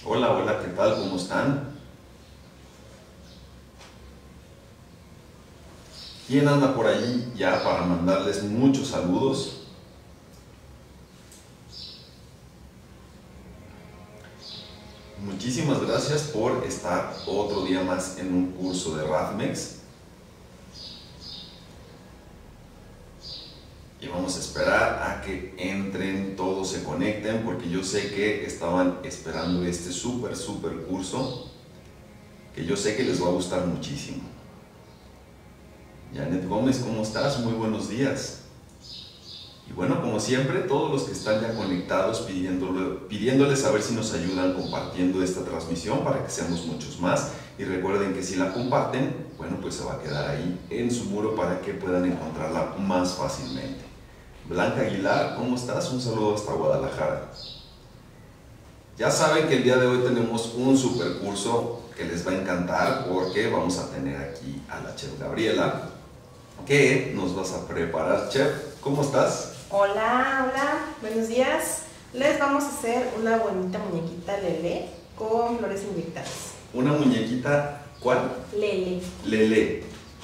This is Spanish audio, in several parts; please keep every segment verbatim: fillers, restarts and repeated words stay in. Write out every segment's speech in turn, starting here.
Hola, hola, ¿qué tal? ¿Cómo están? ¿Quién anda por allí ya para mandarles muchos saludos? Muchísimas gracias por estar otro día más en un curso de RAFMEX. Y vamos a esperar a que entren, todos se conecten, porque yo sé que estaban esperando este súper, súper curso, que yo sé que les va a gustar muchísimo. Janet Gómez, ¿cómo estás? Muy buenos días. Y bueno, como siempre, todos los que están ya conectados, pidiéndole, pidiéndoles a ver si nos ayudan compartiendo esta transmisión para que seamos muchos más. Y recuerden que si la comparten, bueno, pues se va a quedar ahí en su muro para que puedan encontrarla más fácilmente. Blanca Aguilar, ¿cómo estás? Un saludo hasta Guadalajara. Ya saben que el día de hoy tenemos un super curso que les va a encantar porque vamos a tener aquí a la chef Gabriela. ¿Qué nos vas a preparar, chef? ¿Cómo estás? Hola, hola, buenos días. Les vamos a hacer una bonita muñequita Lele con flores inyectadas. ¿Una muñequita cuál? Lele. Lele.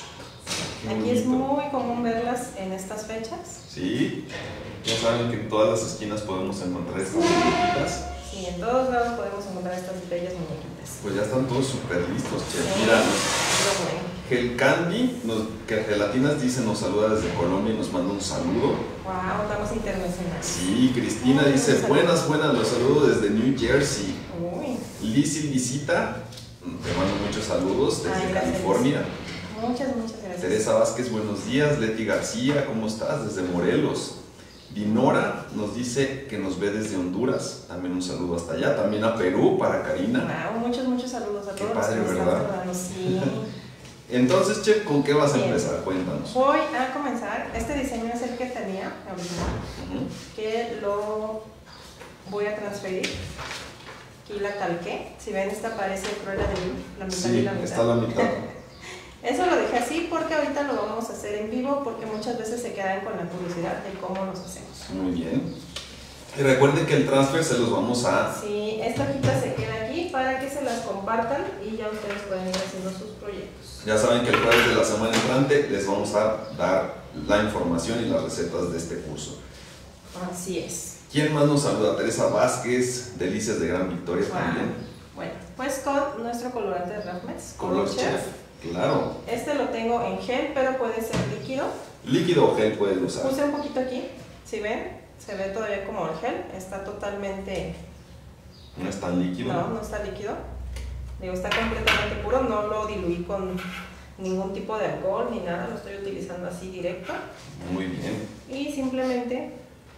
Qué Aquí es bonito. muy común verlas en estas fechas. Sí, ya saben que en todas las esquinas podemos encontrar estas muñequitas. Sí, en todos lados podemos encontrar estas bellas muñequitas. Pues ya están todos súper listos, chef. Sí. Mira, Pero bueno. Gel Candy, nos, que Gelatinas dice, nos saluda desde Colombia y nos manda un saludo. Wow, estamos internacionales. Sí, Cristina Ay, dice, un saludo. buenas, buenas, los saludo desde New Jersey. Uy, Lizzy Visita, te mando muchos saludos desde Ay, gracias, California. muchas, muchas gracias. Teresa Vázquez, buenos días. Leti García, ¿cómo estás? Desde Morelos. Dinora nos dice que nos ve desde Honduras. También un saludo hasta allá. También a Perú para Karina. Wow, muchos, muchos saludos a Qué todos padre, los que nos ¿verdad? están saludando. Sí. Entonces, chef, ¿con qué vas a Bien. empezar? Cuéntanos. Voy a comenzar. Este diseño es el que tenía original, Ujú. que lo voy a transferir. Aquí la calqué. Si ven, esta parece Cruella de Vil, la mitad y Sí, la mitad. está a la mitad. Eso lo dejé así porque ahorita lo vamos a hacer en vivo, porque muchas veces se quedan con la curiosidad de cómo los hacemos. Muy bien. Y recuerden que el transfer se los vamos a... Sí, esta hojita se queda aquí para que se las compartan y ya ustedes pueden ir haciendo sus proyectos. Ya saben que el jueves de la semana entrante les vamos a dar la información y las recetas de este curso. Así es. ¿Quién más nos saluda? Teresa Vázquez, Delicias de Gran Victoria Wow. también. Bueno, pues con nuestro colorante de RAFMEX, Color Chef, claro. Este lo tengo en gel, pero puede ser líquido. Líquido o gel pueden usar. Puse un poquito aquí, si ven, se ve todavía como el gel, está totalmente... No es tan líquido. No, no está líquido. Digo, está completamente puro, no lo diluí con ningún tipo de alcohol ni nada, lo estoy utilizando así directo. Muy bien. Y simplemente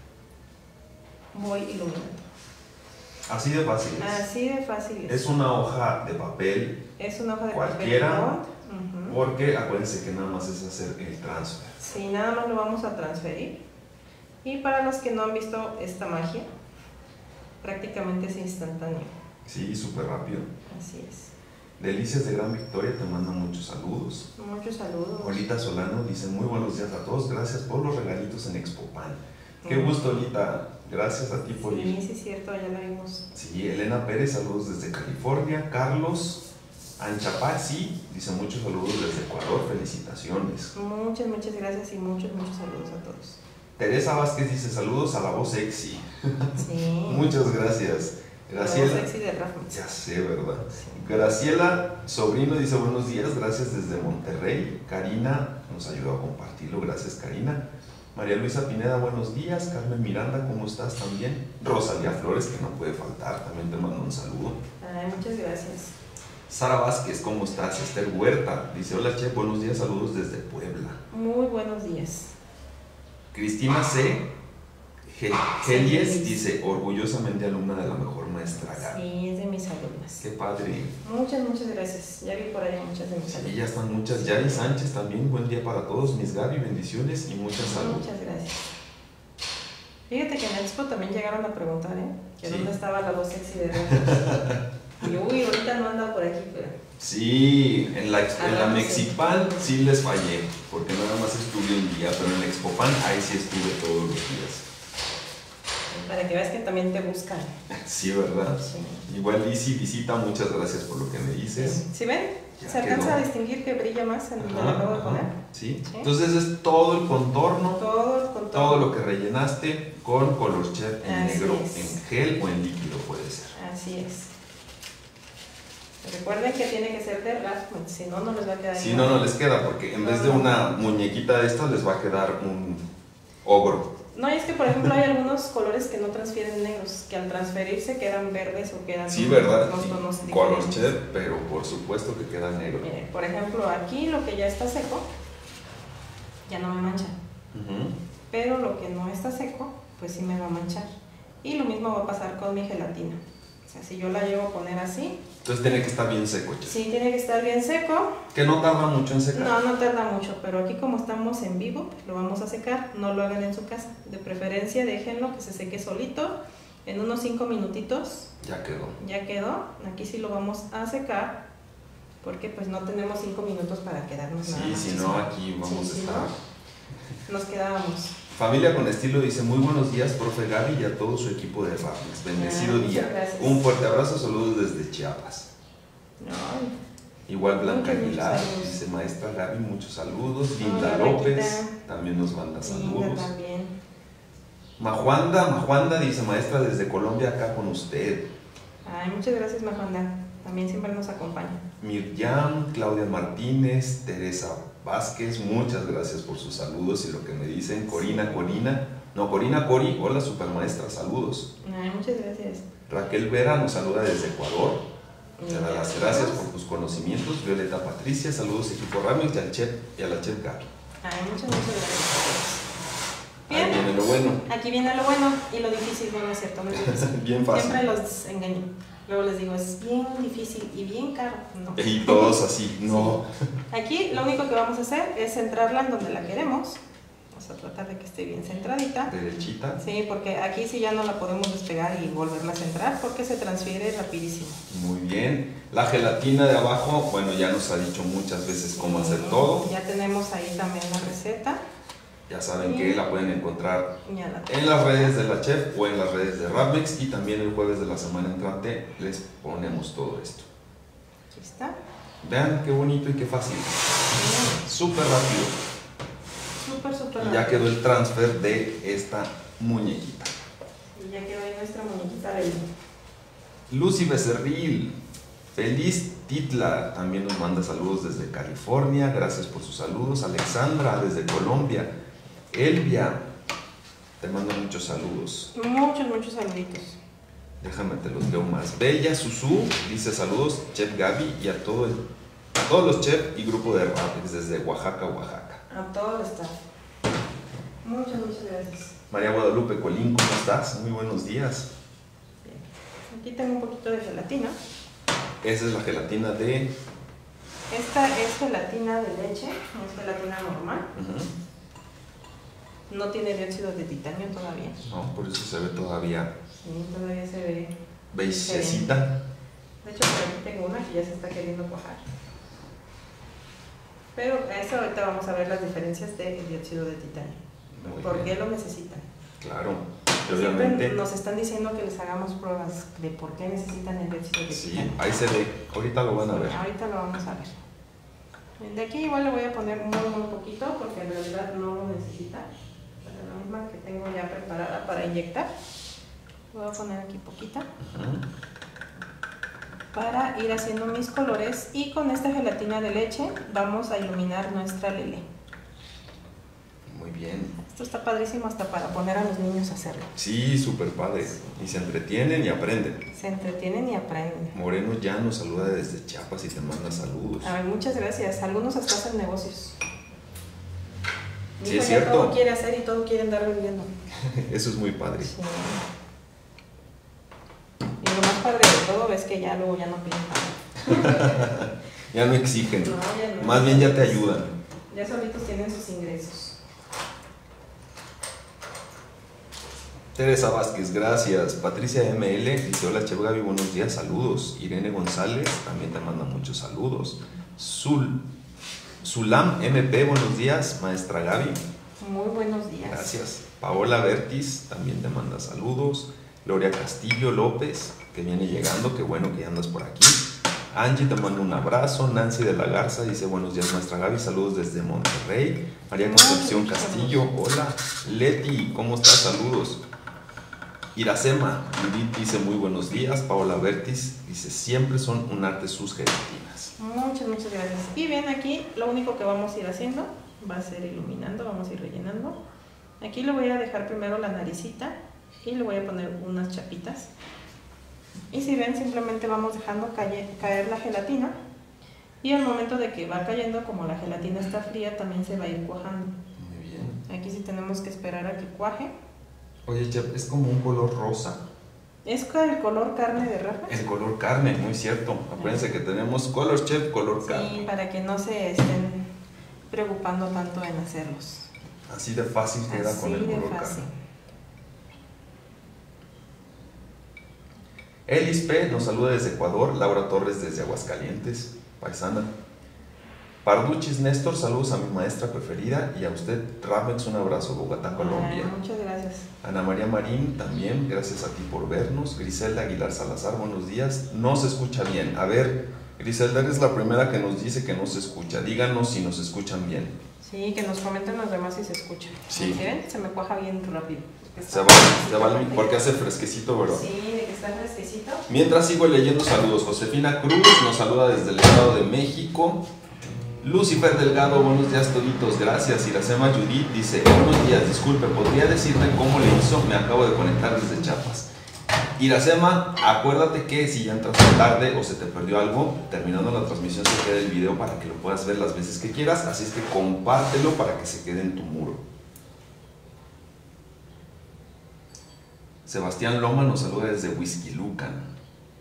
voy iluminando. Así de fácil es. Así de fácil es. Es una hoja de papel, Es una hoja de cualquiera, papel. Ujú. porque acuérdense que nada más es hacer el transfer. Sí, nada más lo vamos a transferir. Y para los que no han visto esta magia, prácticamente es instantáneo. Sí, súper rápido. Así es. Delicias de Gran Victoria te manda muchos saludos. Muchos saludos. Olita Solano dice muy buenos días a todos, gracias por los regalitos en Expopan. Qué Mm. gusto, Olita, gracias a ti por Sí, ir. sí es cierto, ya la vimos. Sí, Elena Pérez, saludos desde California. Carlos Anchapazzi dice muchos saludos desde Ecuador, felicitaciones. Muchas, muchas gracias y muchos, muchos saludos a todos. Teresa Vázquez dice saludos a la voz sexy. Sí. Muchas gracias. La voz Graciela. sexy de RAFMEX. Ya sé, ¿verdad? Sí. Graciela Sobrino dice buenos días, gracias desde Monterrey. Karina nos ayudó a compartirlo, gracias Karina. María Luisa Pineda, buenos días. Carmen Miranda, ¿cómo estás también? Rosalía Flores, que no puede faltar, también te mando un saludo. Ay, muchas gracias. Sara Vázquez, ¿cómo estás? Esther Huerta dice hola chef, buenos días, saludos desde Puebla. Muy buenos días. Cristina C. Ge- Gelies dice orgullosamente alumna de la mejor maestra Gaby. Sí, es de mis alumnas. Qué padre. Muchas, muchas gracias. Ya vi por ahí muchas de mis Sí, alumnas. ya están muchas. Yari Sánchez también, buen día para todos. Mis Gaby, bendiciones y mucha salud. Muchas gracias. Fíjate que en Expo también llegaron a preguntar, ¿eh? Que Sí. dónde estaba la voz sexy de RAFMEX. Y uy, ahorita no anda por aquí, pero... Sí, en la, en la Ah, sí. Mexipan sí les fallé, porque nada más estuve un día, pero en la Expopan ahí sí estuve todos los días. Para que veas que también te buscan. Sí, ¿verdad? Sí. Igual Lizzy visita, muchas gracias por lo que me dices. ¿Sí ven? Ya ¿Se alcanza quedó. a distinguir que brilla más en donde lo Ajá, acabo de ajá. poner? ¿Sí? Sí. Entonces es todo el contorno, Todo el contorno. todo lo que rellenaste con Color Chef en Así negro, es. en gel o en líquido puede ser. Así es. Recuerden que tiene que ser de Rathmans, si no, no les va a quedar Si igual. no, no les queda, porque en vez de una muñequita de estas les va a quedar un ogro. No, y es que por ejemplo hay algunos colores que no transfieren negros, que al transferirse quedan verdes o quedan Sí, ¿verdad? unos Sí, tonos Color diferentes. Chef, pero por supuesto que queda negro. Mire, por ejemplo, aquí lo que ya está seco, ya no me mancha. Ujú. Pero lo que no está seco, pues sí me va a manchar. Y lo mismo va a pasar con mi gelatina. O sea, si yo la llevo a poner así, Entonces tiene que estar bien seco, Chef. sí tiene que estar bien seco. Que no tarda mucho en secar. No, no tarda mucho, pero aquí como estamos en vivo, pues lo vamos a secar. No lo hagan en su casa. De preferencia déjenlo que se seque solito. En unos cinco minutitos Ya quedó. ya quedó. Aquí sí lo vamos a secar, porque pues no tenemos cinco minutos para quedarnos nada Sí, más. si no, aquí vamos Sí, a si estar. no, nos quedábamos. Familia con Estilo dice: muy buenos días, profe Gaby, y a todo su equipo de Rathmans. Bendecido Ah, muchas día. gracias. Un fuerte abrazo, saludos desde Chiapas. Ay, Igual Blanca Muchos, muchos Aguilar saludos. dice: maestra Gaby, muchos saludos. Linda Hola, López Blanquita. también nos manda linda saludos. también. Majuanda, Majuanda dice: maestra desde Colombia, acá con usted. Ay, muchas gracias, Majonda. También siempre nos acompaña. Miriam, Claudia Martínez, Teresa Vázquez, muchas gracias por sus saludos y lo que me dicen. Corina, Sí. Corina, no, Corina, Cori, hola supermaestra, saludos. Ay, muchas gracias. Raquel Vera nos saluda desde Ecuador. Te da las gracias por Ay, tus conocimientos. Violeta Patricia, saludos equipo Ramis y al chef y a la chef Gaby. muchas, muchas gracias. Ahí Bien, viene lo bueno. aquí viene lo bueno y lo difícil, no, no es cierto, no es difícil. Bien fácil. Siempre los engaño. Luego les digo, es bien difícil y bien caro. No. Y todos así, no. Aquí lo único que vamos a hacer es centrarla en donde la queremos. Vamos a tratar de que esté bien centradita. Derechita. Sí, porque aquí sí ya no la podemos despegar y volverla a centrar porque se transfiere rapidísimo. Muy bien. La gelatina de abajo, bueno, ya nos ha dicho muchas veces cómo hacer todo. Ya tenemos ahí también la receta. Ya saben que la pueden encontrar Ya la en las redes de la chef o en las redes de Rathmans, y también el jueves de la semana entrante les ponemos todo esto. Aquí está. Vean qué bonito y qué fácil. Súper rápido. Súper, súper Y ya rápido. quedó el transfer de esta muñequita. Y ya quedó ahí nuestra muñequita de Lucy Becerril, feliz Titla, también nos manda saludos desde California, gracias por sus saludos. Alexandra desde Colombia. Elvia, te mando muchos saludos. Muchos, muchos saluditos. Déjame te los leo más. Bella Susu dice: saludos Chef Gaby y a, todo el, a todos los chefs y grupo de Rathmans desde Oaxaca, Oaxaca. A todo el staff. Muchas, muchas gracias. María Guadalupe Colín, ¿cómo estás? Muy buenos días. Bien. Aquí tengo un poquito de gelatina. Esa es la gelatina de... Esta es gelatina de leche, no es gelatina normal. Ujú. No tiene dióxido de titanio todavía. No, por eso se ve todavía Sí, todavía se ve. beigecita. De hecho, por aquí tengo una que ya se está queriendo cuajar. Pero a eso ahorita vamos a ver las diferencias de dióxido de titanio. Muy ¿Por bien. qué lo necesitan? Claro, Siempre obviamente. nos están diciendo que les hagamos pruebas de por qué necesitan el dióxido de Sí, titanio. ahí se ve. Ahorita lo van a ver. Ahorita lo vamos a ver. De aquí igual le voy a poner muy muy poquito porque en realidad no lo necesita. Pero la misma que tengo ya preparada para inyectar. Voy a poner aquí poquita Ujú. para ir haciendo mis colores, y con esta gelatina de leche vamos a iluminar nuestra lele. Muy bien. Esto está padrísimo hasta para poner a los niños a hacerlo. Sí, súper padre. Y se entretienen y aprenden. Se entretienen y aprenden. Moreno ya nos saluda desde Chiapas y te manda saludos. A ver, muchas gracias. Algunos hasta hacen negocios. Mi Sí, hijo es ya cierto. todo quiere hacer y todo quiere andar vendiendo. Eso es muy padre. Sí. Y lo más padre de todo es que ya luego ya no piden nada. Ya no exigen. No, ya no. Más bien ya te ayudan. Ya solitos tienen sus ingresos. Teresa Vázquez, gracias. Patricia M L dice: hola Chef Gaby, buenos días, saludos. Irene González también te manda muchos saludos. Zul, Zulam M P, buenos días, maestra Gaby. Muy buenos días. Gracias. Paola Bertis también te manda saludos. Gloria Castillo López, que viene llegando, qué bueno que andas por aquí. Angie te manda un abrazo. Nancy de la Garza dice buenos días maestra Gaby, saludos desde Monterrey. María Concepción Castillo, hola. Leti, ¿cómo estás? Saludos. Iracema Judith dice muy buenos días. Paola Bertis dice siempre son un arte sus gelatinas. Muchas, muchas gracias. Y bien, aquí lo único que vamos a ir haciendo va a ser iluminando, vamos a ir rellenando. Aquí le voy a dejar primero la naricita y le voy a poner unas chapitas. Y si ven, simplemente vamos dejando caer, caer la gelatina. Y al momento de que va cayendo, como la gelatina está fría, también se va a ir cuajando. Muy bien. Aquí sí tenemos que esperar a que cuaje. Oye, Chef, es como un color rosa. Es el color carne de rajas. El color carne, muy cierto. Acuérdense que tenemos color chef, color carne. Sí, para que no se estén preocupando tanto en hacerlos. Así de fácil queda Así con el de color fácil. carne. Elis P. nos saluda desde Ecuador. Laura Torres desde Aguascalientes, paisana. Parduchis Néstor, saludos a mi maestra preferida y a usted, Ramex, un abrazo, Bogotá, Colombia. Ay, muchas gracias. Ana María Marín, también, gracias a ti por vernos. Griselda Aguilar Salazar, buenos días. No se escucha bien. A ver, Griselda, eres la primera que nos dice que no se escucha. Díganos si nos escuchan bien. Sí, que nos comenten los demás si se escucha. Sí. ¿Sí ven? Se me cuaja bien rápido. Se va, se va, porque hace fresquecito, ¿verdad? Sí, de que está fresquecito. Mientras sigo leyendo saludos, Josefina Cruz nos saluda desde el Estado de México. Lucifer Delgado, buenos días toditos, gracias. Iracema Judith dice, buenos días, disculpe, ¿podría decirme cómo le hizo? Me acabo de conectar desde Chiapas. Iracema, acuérdate que si ya entraste tarde o se te perdió algo, terminando la transmisión se queda el video para que lo puedas ver las veces que quieras, así es que compártelo para que se quede en tu muro. Sebastián Loma nos saluda desde Whisky Lucan.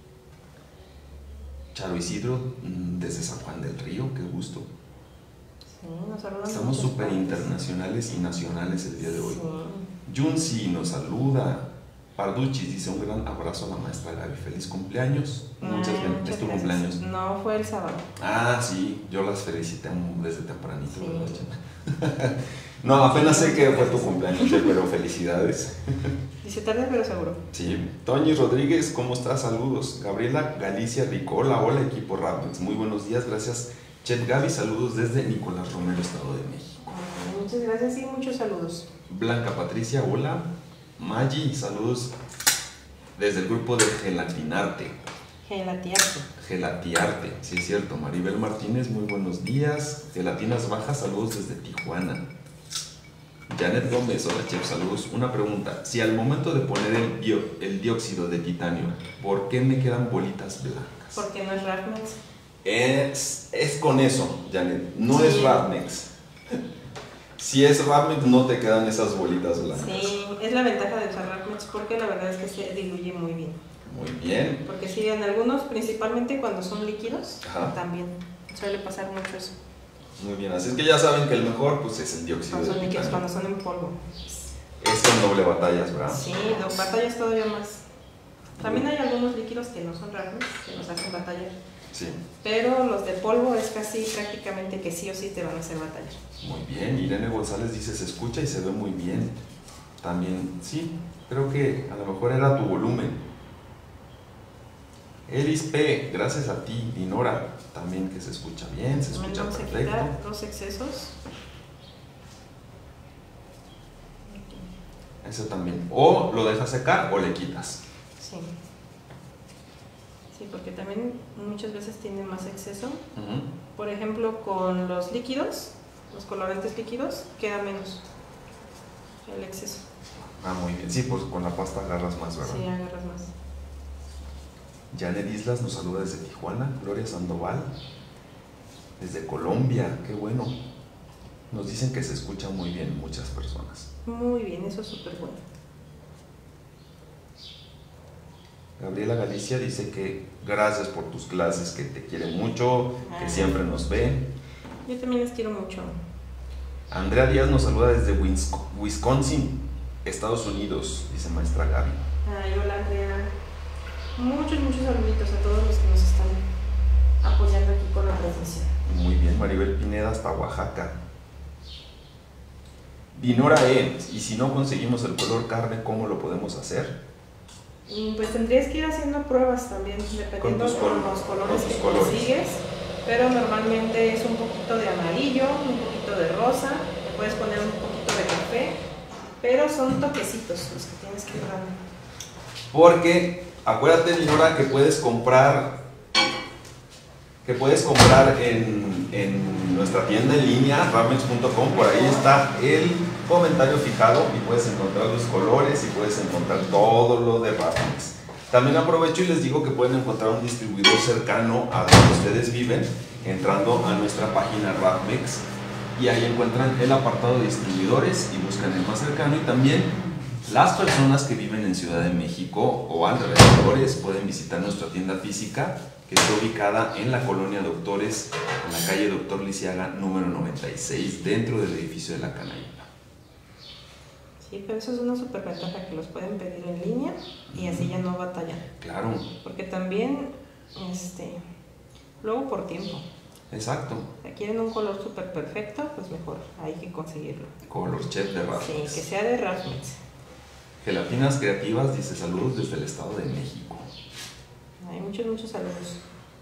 Charo Isidro desde San Juan del Río, qué gusto. Sí, nos saludan. Estamos súper internacionales y nacionales el día de hoy. Sí. Junsi nos saluda. Parduchis dice un gran abrazo a la maestra Gaby. Feliz cumpleaños. Muchas Ay, gracias. Es tu cumpleaños. No, fue el sábado. Ah, sí, yo las felicité desde tempranito. Sí. No, apenas sé que fue tu cumpleaños, pero felicidades. Dice tarde pero seguro. Sí. Toñi Rodríguez, ¿cómo estás? Saludos. Gabriela Galicia Ricola, hola equipo Ramex. Muy buenos días, gracias. Chef Gaby, saludos desde Nicolás Romero, Estado de México. Ay, muchas gracias y muchos saludos. Blanca Patricia, hola. Maggi, saludos desde el grupo de Gelatinarte. Gelatiarte. Gelatiarte, sí es cierto. Maribel Martínez, muy buenos días. Gelatinas Bajas, saludos desde Tijuana. Janet Gómez, hola chef, saludos. Una pregunta, si al momento de poner el, dio, el dióxido de titanio, ¿por qué me quedan bolitas blancas? Porque no es Ramex. Es, es con eso, Janet, no Sí. es Ramex. Si es Ramex no te quedan esas bolitas blancas. Sí, es la ventaja de usar Ramex porque la verdad es que se diluye muy bien. Muy bien. Porque sí, en algunos, principalmente cuando son líquidos, Ajá. también suele pasar mucho eso. Muy bien, así es que ya saben que el mejor pues es el dióxido Cuando de son líquidos, titanio. cuando son en polvo. Es con doble batallas, ¿verdad? Sí, no, batallas todavía más. También hay algunos líquidos que no son Ramex, que nos hacen batallar. Sí. Pero los de polvo es casi prácticamente que sí o sí te van a hacer batallar. Muy bien, Irene González dice, se escucha y se ve muy bien. También, sí, creo que a lo mejor era tu volumen. Elis P, gracias a ti, Dinora, también que se escucha bien, se También escucha vamos a perfecto. quitar los excesos. Eso también. O lo dejas secar o le quitas. Sí. Sí, porque también muchas veces tiene más exceso. Uh-huh. Por ejemplo, con los líquidos, los colorantes líquidos, queda menos el exceso. Ah, muy bien. Sí, pues con la pasta agarras más, ¿verdad? Sí, agarras más. Janet Islas nos saluda desde Tijuana. Gloria Sandoval, desde Colombia. Qué bueno. Nos dicen que se escucha muy bien muchas personas. Muy bien, eso es súper bueno. Gabriela Galicia dice que gracias por tus clases, que te quiere mucho, que Ah. siempre nos ve. Yo también les quiero mucho. Andrea Díaz nos saluda desde Wisconsin, Estados Unidos, dice maestra Gaby. Ay, hola Andrea. Muchos, muchos saluditos a todos los que nos están apoyando aquí con la transmisión. Muy bien, Maribel Pineda hasta Oaxaca. Dinora E, y si no conseguimos el color carne, ¿cómo lo podemos hacer? Pues tendrías que ir haciendo pruebas también, dependiendo de col los colores que colores. consigues. Pero normalmente es un poquito de amarillo, un poquito de rosa, le puedes poner un poquito de café, pero son toquecitos los que tienes que ir dando. Porque acuérdate, Dinora, que puedes comprar que puedes comprar en, en nuestra tienda en línea, ravmex punto com. Por ahí está el comentario fijado y puedes encontrar los colores y puedes encontrar todo lo de Ravmex. También aprovecho y les digo que pueden encontrar un distribuidor cercano a donde ustedes viven entrando a nuestra página Ravmex, y ahí encuentran el apartado de distribuidores y buscan el más cercano. Y también las personas que viven en Ciudad de México o alrededores pueden visitar nuestra tienda física, que está ubicada en la colonia Doctores, en la calle Doctor Lisiaga número noventa y seis, dentro del edificio de la Canaíba. Sí, pero eso es una super ventaja, que los pueden pedir en línea y así ya no batallan. Claro. Porque también, este, luego por tiempo. Exacto. Si quieren un color súper perfecto, pues mejor, hay que conseguirlo. Color chef de Ravmex. Sí, que sea de Ravmex. Gelatinas Creativas dice saludos desde el Estado de México. Hay muchos, muchos saludos.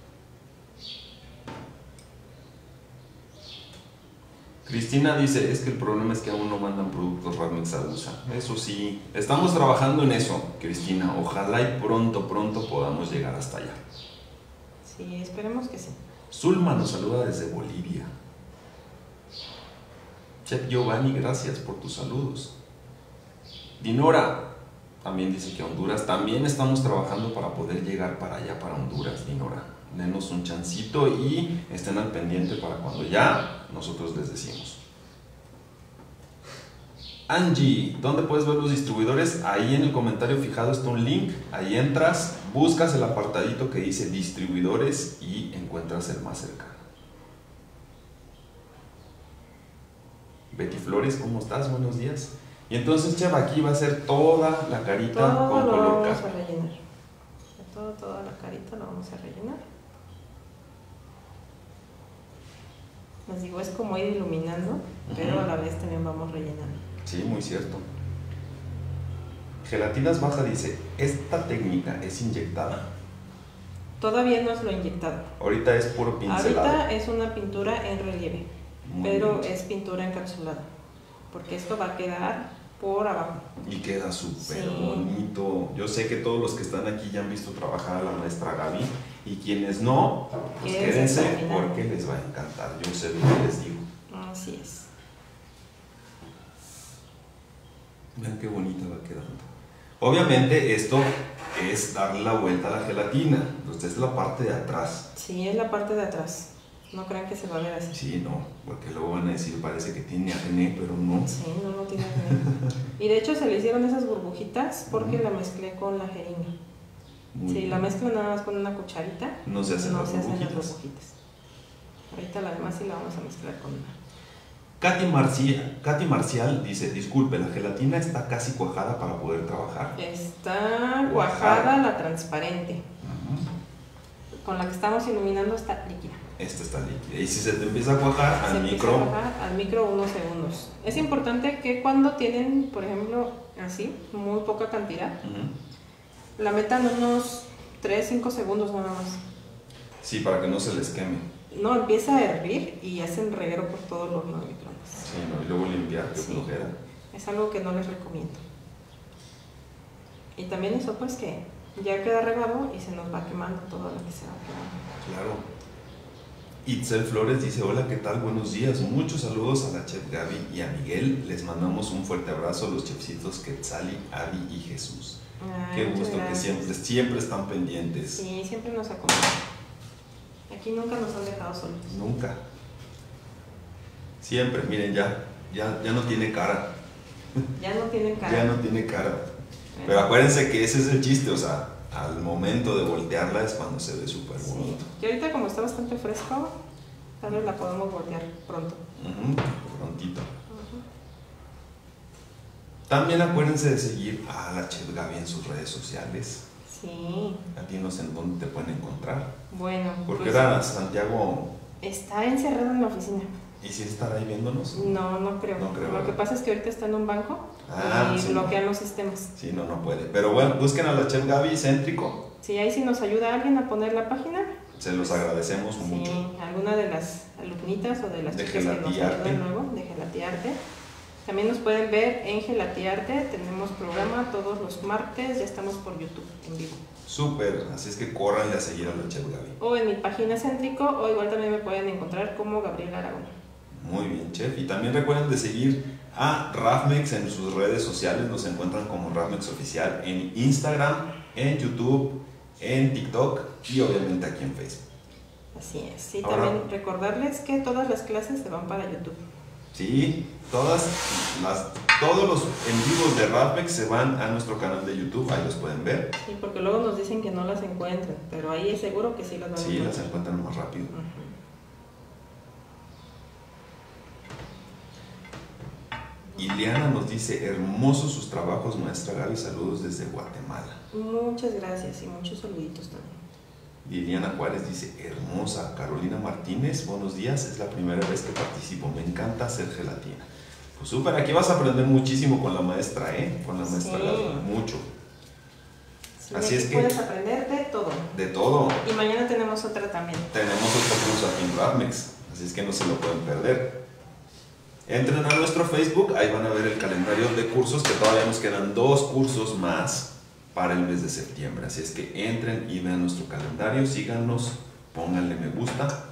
Cristina dice, es que el problema es que aún no mandan productos Ravmex a U S A. Eso sí, estamos trabajando en eso, Cristina. Ojalá y pronto, pronto podamos llegar hasta allá. Sí, esperemos que sí. Zulma nos saluda desde Bolivia. Chef Giovanni, gracias por tus saludos. Dinora también dice que Honduras, también estamos trabajando para poder llegar para allá, para Honduras, Dinora. Denos un chancito y estén al pendiente para cuando ya nosotros les decimos. Angie, ¿dónde puedes ver los distribuidores? Ahí en el comentario fijado está un link, ahí entras, buscas el apartadito que dice distribuidores y encuentras el más cercano. Betty Flores, ¿cómo estás? Buenos días. Y entonces, Chef, aquí va a ser toda la carita todo con lo color vamos carne. a rellenar. Todo, toda la carita lo vamos a rellenar. Les digo, es como ir iluminando, uh-huh, pero a la vez también vamos rellenando. Sí, muy cierto. Gelatinas Baja dice, ¿esta técnica es inyectada? Todavía no es lo inyectado. Ahorita es puro pincelado. Ahorita es una pintura en relieve, muy pero bien, es pintura encapsulada, porque esto va a quedar por abajo. Y queda súper sí, bonito. Yo sé que todos los que están aquí ya han visto trabajar a la maestra Gaby, y quienes no, pues quédense porque les va a encantar. Yo sé lo que les digo. Así es. Vean qué bonita va quedando. Obviamente esto es darle la vuelta a la gelatina. Entonces es la parte de atrás. Sí, es la parte de atrás. No crean que se va a ver así. Sí, no, porque luego van a decir, parece que tiene acné, pero no. Sí, no, no tiene acné. Y de hecho se le hicieron esas burbujitas porque uh-huh, la mezclé con la jeringa. Muy si bien, la mezclo nada más con una cucharita, no se hacen, no las, se hacen burbujitas. las burbujitas. Ahorita la demás sí la vamos a mezclar con una. Katy Marcial, Katy Marcial dice, disculpe, la gelatina está casi cuajada para poder trabajar. Está cuajada la transparente. Uh-huh. Con la que estamos iluminando está líquida. Esta está líquida. Y si se te empieza a cuajar, se al micro. A cuajar al micro unos segundos. Es importante que cuando tienen, por ejemplo, así, muy poca cantidad, uh-huh, la metan unos tres a cinco segundos nada más. Sí, para que no se les queme. No, empieza a hervir y hacen reguero por todos los microondas. Sí, no, y luego limpiar, qué sí, flojera. Es algo que no les recomiendo. Y también eso, pues que ya queda regado y se nos va quemando todo lo que se va quemando. Claro. Itzel Flores dice, hola, ¿qué tal? Buenos días. Muchos saludos a la chef Gaby y a Miguel. Les mandamos un fuerte abrazo a los chefcitos Quetzali, Adi y Jesús. Ay, qué gusto que siempre, siempre están pendientes. Sí, siempre nos acompañan. Aquí nunca nos han dejado solos. Nunca. Siempre, miren, ya, ya, ya no tiene cara. Ya no tiene cara. Ya no tiene cara. Pero acuérdense que ese es el chiste, o sea, al momento de voltearla es cuando se ve súper bonito. Sí. Y ahorita como está bastante fresco, tal vez la podemos voltear pronto. Uh-huh, prontito. Uh-huh. También acuérdense de seguir a la chef Gaby en sus redes sociales. Sí. A ti no sé en dónde te pueden encontrar. Bueno. Porque pues, era Santiago. Está encerrado en la oficina. ¿Y si estará ahí viéndonos? No, no creo. No creo, Lo ¿verdad? que pasa es que ahorita está en un banco Ah, y sí, bloquean no. los sistemas. Sí, no, no puede. Pero bueno, busquen a la chef Gaby Céntrico. Sí, ahí sí nos ayuda alguien a poner la página. Se los agradecemos Sí, mucho. alguna de las alumnitas o de las De chicas que nos Gelatiarte. ayudan luego, de Gelatiarte. También nos pueden ver en Gelatiarte, tenemos programa todos los martes, ya estamos por YouTube en vivo. Súper, así es que córranle a seguir a la chef Gaby. O en mi página Céntrico, o igual también me pueden encontrar como Gabriela Aragón. Muy bien, chef. Y también recuerden de seguir a Rafmex en sus redes sociales. Nos encuentran como Rafmex Oficial en Instagram, en YouTube, en TikTok y obviamente aquí en Facebook. Así es. Y Ahora, también recordarles que todas las clases se van para YouTube. sí, todas las, todos los en vivos de Rafmex se van a nuestro canal de YouTube. Ahí los pueden ver. Sí, porque luego nos dicen que no las encuentran, pero ahí es seguro que sí las van a Sí, encontrar. las encuentran más rápido. Ujú. Iliana nos dice, hermosos sus trabajos, maestra Gaby, saludos desde Guatemala. Muchas gracias y muchos saluditos también. Liliana Juárez dice, hermosa. Carolina Martínez, buenos días, es la primera vez que participo, me encanta hacer gelatina. Pues súper, aquí vas a aprender muchísimo con la maestra, ¿eh? Con la maestra Sí. Gaby, mucho. Sí, Así aquí es que- puedes aprender de todo. De todo. Y mañana tenemos otra también. Tenemos otro curso aquí en Rafmex, así es que no se lo pueden perder. Entren a nuestro Facebook, ahí van a ver el calendario de cursos, que todavía nos quedan dos cursos más para el mes de septiembre. Así es que entren y vean nuestro calendario, síganos, pónganle me gusta.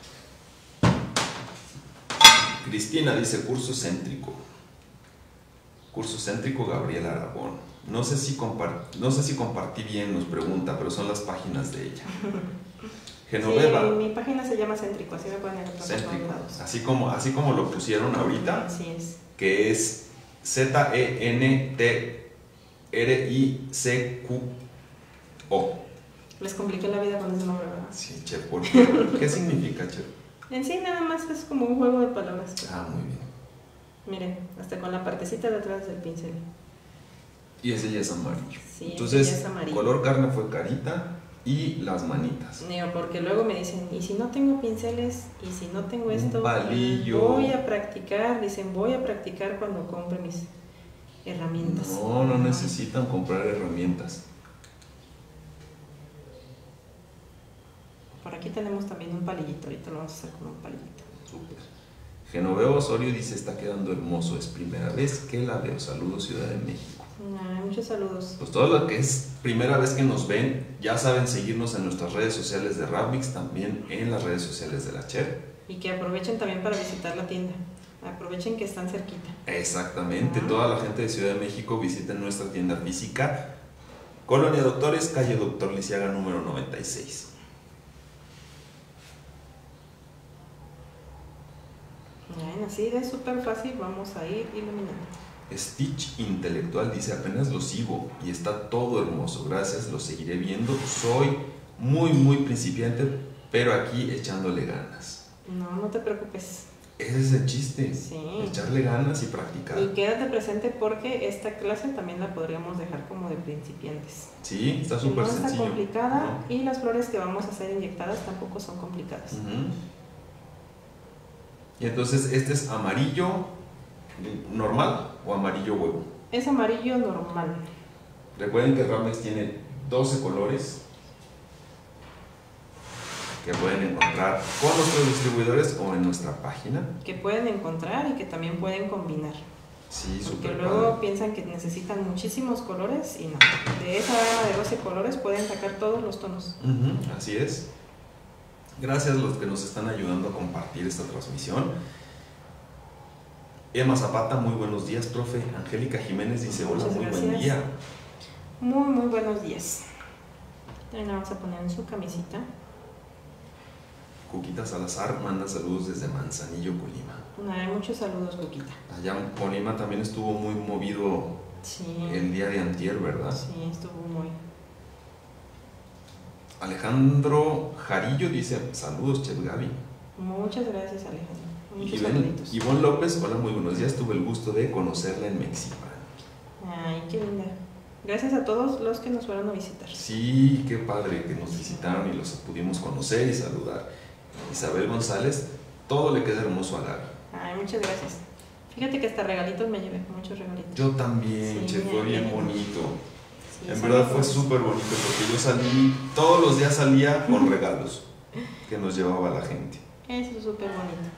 Cristina dice, curso céntrico. Curso céntrico Gabriela Aragón. No sé si compart- no sé si compartí bien, nos pregunta, pero son las páginas de ella. Genoveva. Sí, mi página se llama Céntrico, así me pueden encontrar por Céntrico. todos lados. Así como, así como lo pusieron ahorita, Así es. que es Z E N T R I C Q O. Les compliqué la vida con ese nombre, ¿verdad? Sí, chef, ¿por qué? ¿Qué significa, chef? En sí nada más es como un juego de palabras. Ah, muy bien. Miren, hasta con la partecita de atrás del pincel. Y ese ya es amarillo. Sí, Entonces, ese ya es amarillo. color carne fue carita y las manitas. Digo, porque luego me dicen, y si no tengo pinceles, y si no tengo esto, Un palillo. voy a practicar, dicen, voy a practicar cuando compre mis herramientas. No, no necesitan comprar herramientas. Por aquí tenemos también un palillito, ahorita lo vamos a hacer con un palillito. Súper. Genoveva Osorio dice, está quedando hermoso, es primera vez que la veo. Saludos, Ciudad de México. Ay, muchos saludos. Pues todo lo que es primera vez que nos ven, ya saben seguirnos en nuestras redes sociales de Rafmex, también en las redes sociales de la chef. Y que aprovechen también para visitar la tienda. Aprovechen que están cerquita. Exactamente, Ajá. toda la gente de Ciudad de México visiten nuestra tienda física, Colonia Doctores, calle Doctor Lisiaga número noventa y seis. Bien, así de súper fácil vamos a ir iluminando. Stitch Intelectual dice, apenas lo sigo y está todo hermoso, gracias, lo seguiré viendo, soy muy muy principiante, pero aquí echándole ganas. No, no te preocupes. Ese es el chiste, Sí. echarle ganas y practicar. Y quédate presente porque esta clase también la podríamos dejar como de principiantes. Sí, está Que súper no está sencillo. complicada ¿no? y las flores que vamos a hacer inyectadas tampoco son complicadas. Ujú. Y entonces este es amarillo normal o amarillo huevo. Es amarillo normal. Recuerden que Rafmex tiene doce colores que pueden encontrar con nuestros distribuidores o en nuestra página. Que pueden encontrar y que también pueden combinar. Sí, Porque súper luego padre. piensan que necesitan muchísimos colores y no. De esa gama de doce colores pueden sacar todos los tonos. Ujú, así es. Gracias a los que nos están ayudando a compartir esta transmisión. Emma Zapata, muy buenos días, profe. Angélica Jiménez dice, hola, Muchas muy buen gracias. día. Muy, muy buenos días. También la vamos a poner en su camisita. Cuquita Salazar manda saludos desde Manzanillo, Colima. Ay, muchos saludos, Coquita. Allá en Colima también estuvo muy movido Sí. el día de antier, ¿verdad? Sí, estuvo muy. Alejandro Jarillo dice, saludos, Chef Gaby. Muchas gracias, Alejandro. Muchos Ivonne, saluditos. Ivonne López, hola, muy buenos días. Tuve el gusto de conocerla en México. Ay, qué linda. Gracias a todos los que nos fueron a visitar. Sí, qué padre que nos visitaron y los pudimos conocer y saludar. Isabel González, Todo le queda hermoso a Gaby. Ay, muchas gracias. Fíjate que hasta regalitos me llevé, muchos regalitos. Yo también, Sí, che, fue bien bien. bonito. Sí, En son verdad muy fue buenos. súper bonito porque yo salí, todos los días salía con regalos que nos llevaba la gente. Eso es súper bonito.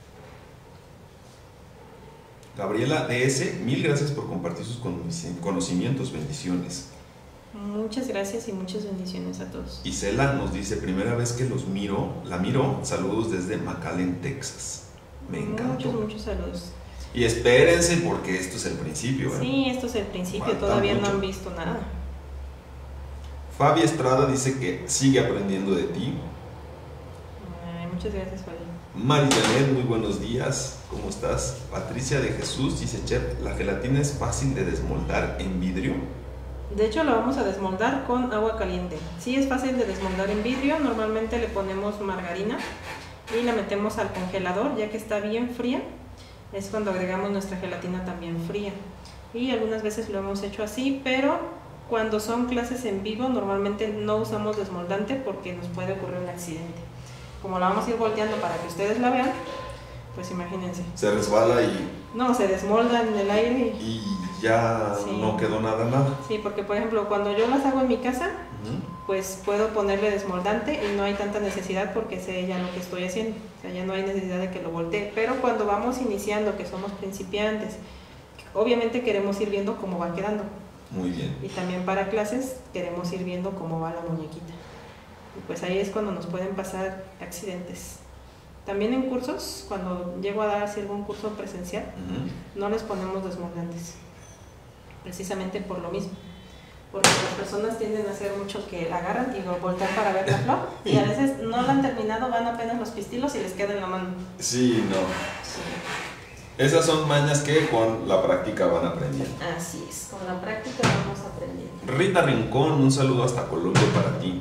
Gabriela D S, mil gracias por compartir sus conoci- conocimientos, bendiciones. Muchas gracias y muchas bendiciones a todos. Isela nos dice, primera vez que los miro, la miro, saludos desde McAllen, Texas. Me encantó. Muchos, muchos saludos. Y espérense porque esto es el principio, ¿eh? Sí, esto es el principio, Falta todavía mucho. no han visto nada. Fabi Estrada dice que sigue aprendiendo de ti. Ay, muchas gracias, Fabi. Mari Janet, muy buenos días, ¿cómo estás? Patricia de Jesús dice, chef, ¿la gelatina es fácil de desmoldar en vidrio? De hecho, lo vamos a desmoldar con agua caliente. Sí, es fácil de desmoldar en vidrio. Normalmente le ponemos margarina y la metemos al congelador, ya que está bien fría. Es cuando agregamos nuestra gelatina también fría. Y algunas veces lo hemos hecho así, pero cuando son clases en vivo, normalmente no usamos desmoldante porque nos puede ocurrir un accidente. Como la vamos a ir volteando para que ustedes la vean, pues imagínense. Se resbala y, No, se desmolda en el aire. Y... y ya Sí. no quedó nada, nada. Sí, porque por ejemplo, cuando yo las hago en mi casa, Ujú. pues puedo ponerle desmoldante y no hay tanta necesidad porque sé ya lo que estoy haciendo. O sea, ya no hay necesidad de que lo voltee. Pero cuando vamos iniciando, que somos principiantes, obviamente queremos ir viendo cómo va quedando. Muy bien. Y también para clases queremos ir viendo cómo va la muñequita. Y pues ahí es cuando nos pueden pasar accidentes. También en cursos, cuando llego a dar así algún curso presencial, Ujú. no les ponemos desmoldantes. Precisamente por lo mismo. Porque las personas tienden a hacer mucho que la agarran y lo voltean para ver la flor. Y a veces no la han terminado, van apenas los pistilos y les queda en la mano. Sí, no. Sí. Esas son mañas que con la práctica van aprendiendo. Así es, con la práctica vamos aprendiendo. Rita Rincón, un saludo hasta Colombia para ti.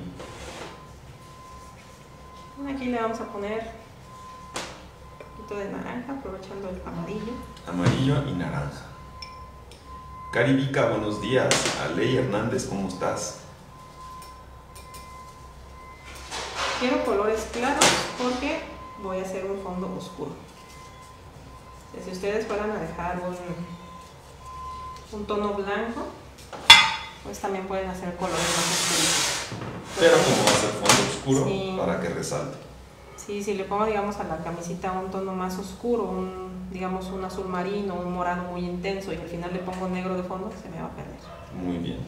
Aquí le vamos a poner un poquito de naranja, aprovechando el amarillo. Amarillo y naranja. Caribica, buenos días. Aley Hernández, ¿cómo estás? Quiero colores claros porque voy a hacer un fondo oscuro. O sea, si ustedes fueran a dejar un, un tono blanco, pues también pueden hacer colores más oscuros. Pero como va a ser fondo oscuro, Sí. para que resalte. Sí, si le pongo, digamos, a la camisita un tono más oscuro, un, digamos, un azul marino, un morado muy intenso, y al final le pongo negro de fondo, se me va a perder. Muy bien.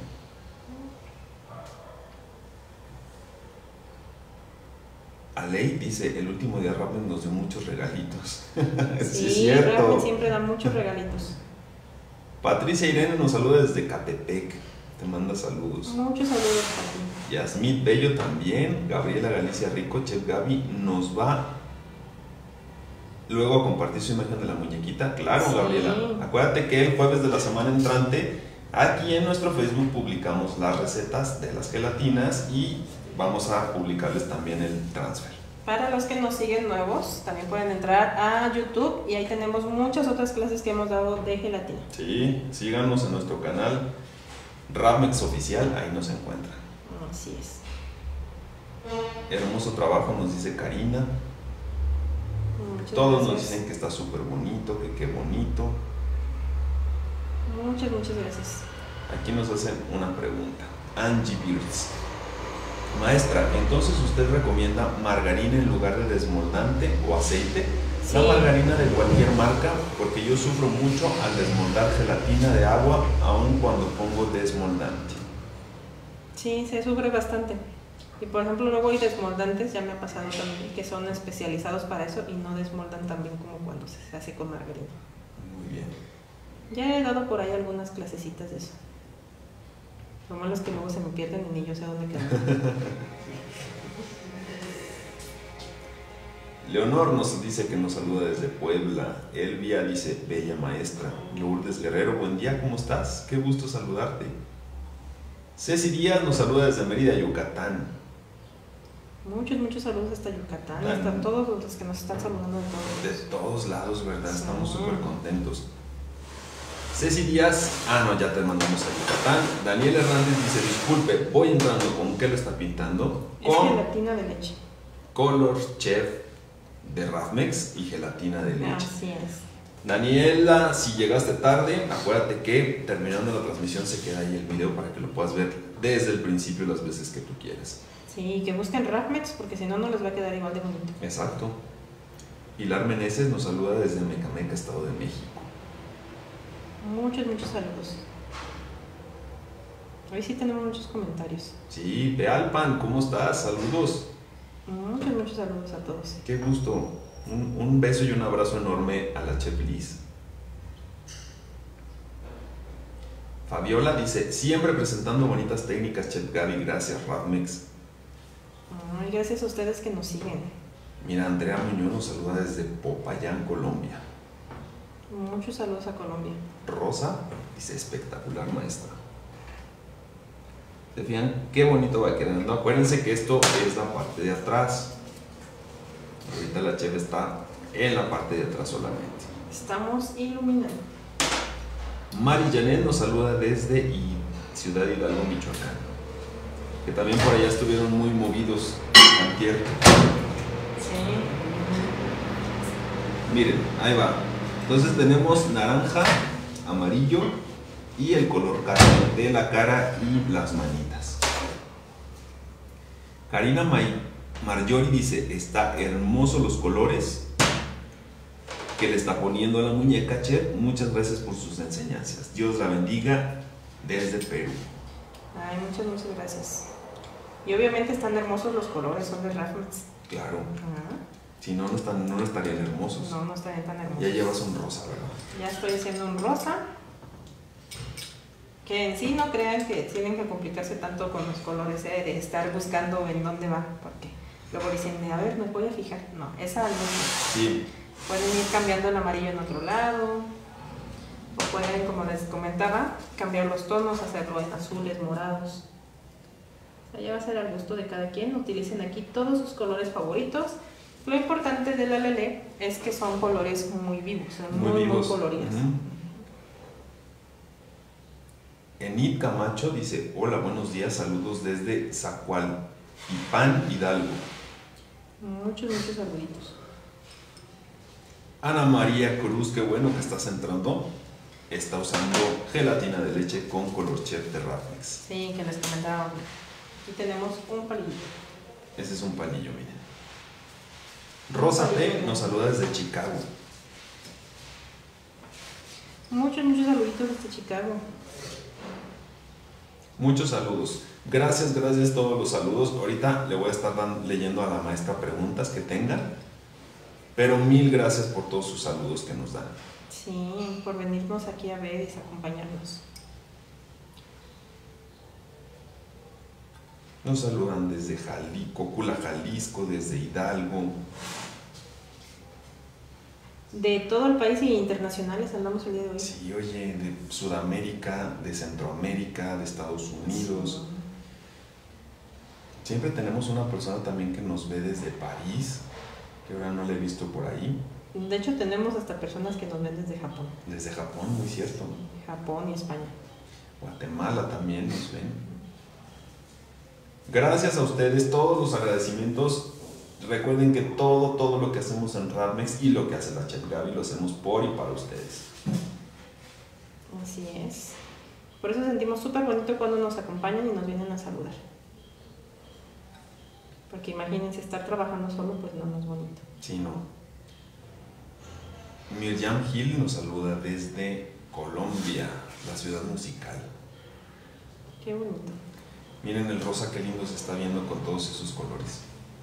Aley dice, el último día Ramen nos dio muchos regalitos. Sí, es cierto. Ramen siempre da muchos regalitos. Patricia Irene nos saluda desde Catepec. Te manda saludos. Muchos saludos para ti. Yasmith Bello también. Gabriela Galicia Rico, Chef Gaby nos va luego a compartir su imagen de la muñequita. Claro, Sí. Gabriela. Acuérdate que el jueves de la semana entrante, aquí en nuestro Facebook publicamos las recetas de las gelatinas y vamos a publicarles también el transfer. Para los que nos siguen nuevos, también pueden entrar a YouTube y ahí tenemos muchas otras clases que hemos dado de gelatina. Sí, síganos en nuestro canal Rapmex Oficial, ahí nos encuentran. Así es. Hermoso trabajo, nos dice Karina. Muchas Todos nos gracias. dicen que está súper bonito, que qué bonito. Muchas, muchas gracias. Aquí nos hacen una pregunta. Angie Beards. Maestra, entonces usted recomienda margarina en lugar de desmoldante o aceite. Sí. La margarina de cualquier marca, porque yo sufro mucho al desmoldar gelatina de agua, aun cuando pongo desmoldante. Sí, se sufre bastante. Y por ejemplo, luego hay desmoldantes, ya me ha pasado también, que son especializados para eso y no desmoldan tan bien como cuando se hace con margarina. Muy bien. Ya he dado por ahí algunas clasecitas de eso. Lo malo es que luego se me pierden y ni yo sé dónde quedan. Leonor nos dice que nos saluda desde Puebla. Elvia dice, bella maestra. Lourdes Guerrero, buen día, ¿cómo estás? Qué gusto saludarte. Ceci Díaz nos saluda desde Mérida, Yucatán. Muchos, muchos saludos hasta Yucatán, Tan- hasta todos los que nos están saludando de todos. De todos lados, ¿verdad? Sí. Estamos súper contentos. Ceci Díaz, ah no, ya te mandamos a Yucatán. Daniel Hernández dice, disculpe, voy entrando, ¿con qué lo está pintando? Es Con gelatina de leche. Color Chef de Rafmex y gelatina de leche. Así es. Daniela, si llegaste tarde, acuérdate que terminando la transmisión se queda ahí el video para que lo puedas ver desde el principio las veces que tú quieras. Sí, que busquen Rafmex porque si no, no les va a quedar igual de bonito. Exacto. Pilar Meneses nos saluda desde Mecameca, Estado de México. Muchos, muchos saludos. Hoy sí tenemos muchos comentarios. Sí, Pealpan, ¿cómo estás? Saludos. Muchos, muchos saludos a todos. Qué gusto. Un, un beso y un abrazo enorme a la Chef Liz. Fabiola dice, siempre presentando bonitas técnicas, Chef Gaby, gracias, Rafmex. Ay, gracias a ustedes que nos siguen. Mira, Andrea Muñoz nos saluda desde Popayán, Colombia. Muchos saludos a Colombia. Rosa dice, espectacular, maestra. ¿Se fijan qué bonito va quedando? Acuérdense que esto es la parte de atrás. Ahorita la chef está en la parte de atrás solamente. Estamos iluminando. Mari Janet nos saluda desde I- Ciudad Hidalgo, Michoacán. Que también por allá estuvieron muy movidos antier. Sí. Miren, ahí va. Entonces tenemos naranja, amarillo y el color carne de la cara y las manitas. Karina May Marjorie dice, está hermoso los colores que le está poniendo a la muñeca, Chef. Muchas gracias por sus enseñanzas. Dios la bendiga desde Perú. Ay, muchas, muchas gracias. Y obviamente están hermosos los colores, son de Rafmex. Claro. Ajá. Si no, no, están, no estarían hermosos. No, no están tan hermosos. Ya llevas un rosa, ¿verdad? Ya estoy haciendo un rosa. Que en sí no crean que tienen que complicarse tanto con los colores, ¿eh? De estar buscando en dónde va, porque luego dicen, a ver, me voy a fijar. No, esa no. Sí. Pueden ir cambiando el amarillo en otro lado, o pueden, como les comentaba, cambiar los tonos, hacerlo en azules, morados. Ya va a ser al gusto de cada quien. Utilicen aquí todos sus colores favoritos. Lo importante de la Lele es que son colores muy vivos, son muy, muy, vivos. muy coloridos. Uh-huh. Enid Camacho dice, hola, buenos días, saludos desde Zacualtipán, Hidalgo. Muchos, muchos saluditos. Ana María Cruz, qué bueno que estás entrando. Está usando gelatina de leche con color chef de Rafmex. Sí, que les comentaba. Aquí tenemos un palillo. Ese es un palillo, miren. Rosa P nos saluda desde Chicago. Muchos, muchos saluditos desde Chicago. Muchos saludos. Gracias, gracias todos los saludos. Ahorita le voy a estar dando, leyendo a la maestra preguntas que tengan. Pero mil gracias por todos sus saludos que nos dan. Sí, por venirnos aquí a ver y acompañarnos. Nos saludan desde Jalisco, Cocula, Jalisco, desde Hidalgo. De todo el país y internacionales andamos el día de hoy. Sí, oye, de Sudamérica, de Centroamérica, de Estados Unidos. Sí. Siempre tenemos una persona también que nos ve desde París, que ahora no la he visto por ahí. De hecho, tenemos hasta personas que nos ven desde Japón. Desde Japón, muy cierto. Japón y España. Guatemala también nos ven. Gracias a ustedes, todos los agradecimientos. Recuerden que todo, todo lo que hacemos en Rafmex y lo que hace la Chef Gaby lo hacemos por y para ustedes. Así es. Por eso sentimos súper bonito cuando nos acompañan y nos vienen a saludar. Porque imagínense, estar trabajando solo, pues no, no es bonito. Sí, no. Miriam Gil nos saluda desde Colombia, la ciudad musical. Qué bonito. Miren el rosa, qué lindo se está viendo con todos esos colores.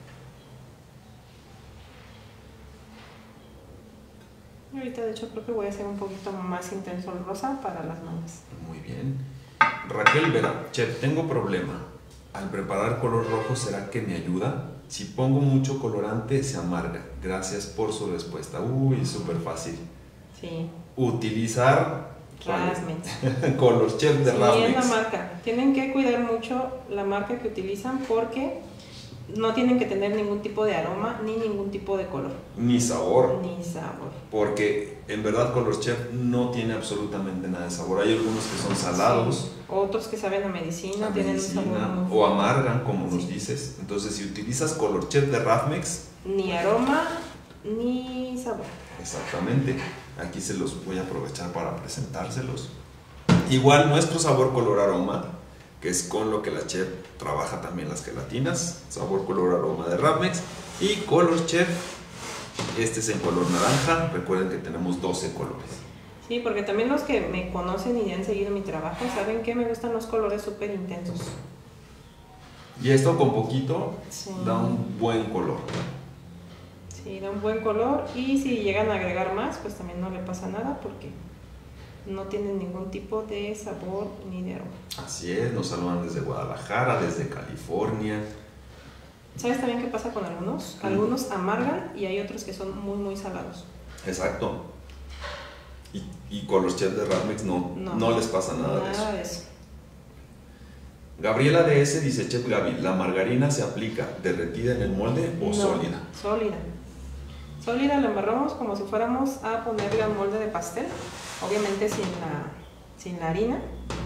Ahorita de hecho creo que voy a hacer un poquito más intenso el rosa para las manos. Muy bien. Raquel Vera, Chef, tengo problema. Al preparar color rojo, ¿será que me ayuda? Si pongo mucho colorante, se amarga. Gracias por su respuesta. Uy, súper fácil. Sí. Utilizar Rafmex. color chef de Sí, Rafmex. es la marca. Tienen que cuidar mucho la marca que utilizan porque no tienen que tener ningún tipo de aroma ni ningún tipo de color. Ni sabor. Ni sabor. Porque en verdad color chef no tiene absolutamente nada de sabor. Hay algunos que son salados. Sí. Otros que saben a medicina, a tienen medicina, un sabor muy o amargan, como sí. nos dices. Entonces, si utilizas color chef de Rafmex, ni aroma ni sabor. Exactamente. Aquí se los voy a aprovechar para presentárselos. Igual nuestro sabor color aroma, que es con lo que la chef trabaja también las gelatinas, sabor color aroma de Ravmex, y color chef, este es en color naranja. Recuerden que tenemos doce colores. Sí, porque también los que me conocen y han seguido mi trabajo saben que me gustan los colores súper intensos. Y esto con poquito sí. da un buen color. Sí, da un buen color, y si llegan a agregar más, pues también no le pasa nada porque no tienen ningún tipo de sabor ni de aroma. Así es, nos saludan desde Guadalajara, desde California. ¿Sabes también qué pasa con algunos? Mm. Algunos amargan y hay otros que son muy muy salados. Exacto. Y, y con los chefs de Ravmex no, no, no les pasa nada, nada de eso. Nada de eso. Gabriela D S dice, Chef Gaby, ¿la margarina se aplica derretida en el molde o no, sólida? Sólida. Sólida la embarramos como si fuéramos a ponerle al molde de pastel, obviamente sin la, sin la harina,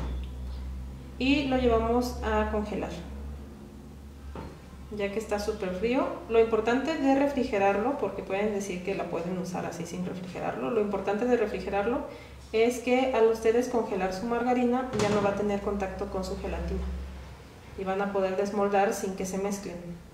y lo llevamos a congelar. Ya que está súper frío, lo importante de refrigerarlo, porque pueden decir que la pueden usar así sin refrigerarlo, lo importante de refrigerarlo es que al ustedes congelar su margarina ya no va a tener contacto con su gelatina y van a poder desmoldar sin que se mezclen.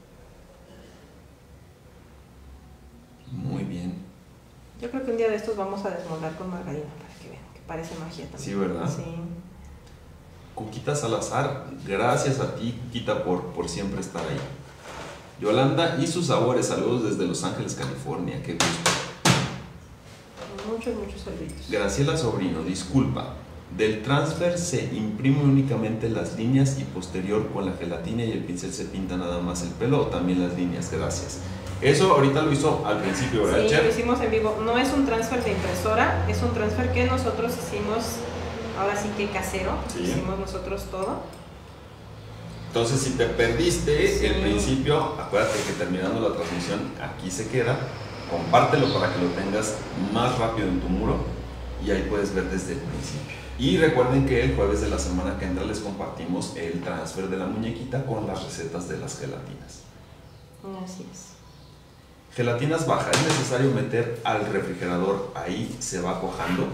Muy bien. Yo creo que un día de estos vamos a desmoldar con margarina para que vean, que parece magia también. Sí, ¿verdad? Sí. Cuquita Salazar, gracias a ti, Cuquita, por, por siempre estar ahí. Yolanda y sus sabores, saludos desde Los Ángeles, California, qué gusto. Muchos, muchos saludos. Graciela Sobrino, disculpa, del transfer se imprime únicamente las líneas y posterior con la gelatina y el pincel se pinta nada más el pelo, o también las líneas, gracias. Eso ahorita lo hizo al principio, ¿verdad, Sí, Chef? lo hicimos en vivo. No es un transfer de impresora, es un transfer que nosotros hicimos, ahora sí que casero, sí. Hicimos nosotros todo. Entonces, si te perdiste sí. el principio, acuérdate que terminando la transmisión aquí se queda, compártelo para que lo tengas más rápido en tu muro y ahí puedes ver desde el principio. Y recuerden que el jueves de la semana que entra les compartimos el transfer de la muñequita con las recetas de las gelatinas. Así es. Gelatinas bajas, ¿es necesario meter al refrigerador? Ahí se va cuajando.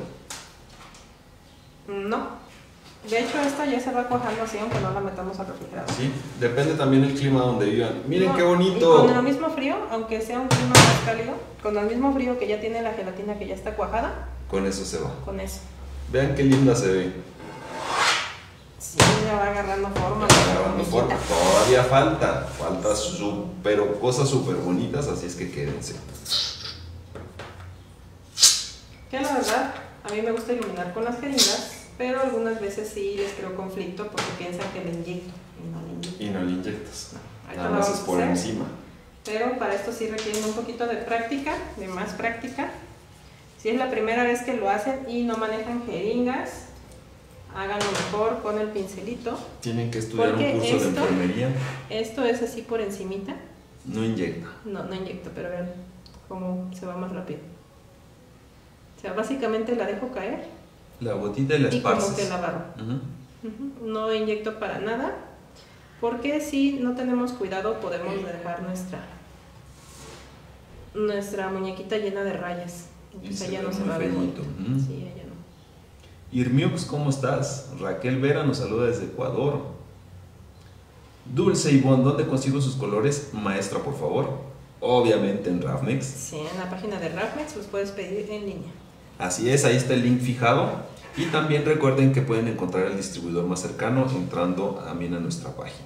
No, de hecho esta ya se va cuajando así aunque no la metamos al refrigerador. Sí, depende también del clima donde vivan. Miren no, qué bonito. Y con el mismo frío, aunque sea un clima más cálido, con el mismo frío que ya tiene la gelatina que ya está cuajada, con eso se va. Con eso. Vean qué linda se ve. Sí, ya va agarrando forma. Ya va agarrando forma. Todavía falta, falta su, pero cosas súper bonitas, así es que quédense. Que la verdad, a mí me gusta iluminar con las jeringas, pero algunas veces sí les creo conflicto porque piensan que le inyecto y no le inyecto. Y no le inyectas. No. Nada más es por encima. Pero para esto sí requieren un poquito de práctica, de más práctica. Si es la primera vez que lo hacen y no manejan jeringas, háganlo mejor con el pincelito. Tienen que estudiar porque un curso esto, de enfermería. Esto es así por encimita. No inyecta. No, no inyecto, pero vean cómo se va más rápido. O sea, básicamente la dejo caer. La gotita y la esparces. Y como que la barro. Uh-huh. Uh-huh. No inyecto para nada, porque si no tenemos cuidado podemos dejar nuestra, nuestra muñequita llena de rayas. Entonces allá no se va a ver bonito. Uh-huh. Sí, allá no. Irmiux, ¿cómo estás? Raquel Vera nos saluda desde Ecuador. Dulce Ivonne, ¿dónde consigo sus colores? Maestra, por favor. Obviamente en Ravmex. Sí, en la página de Ravmex los puedes pedir en línea. Así es, ahí está el link fijado. Y también recuerden que pueden encontrar el distribuidor más cercano entrando también a nuestra página.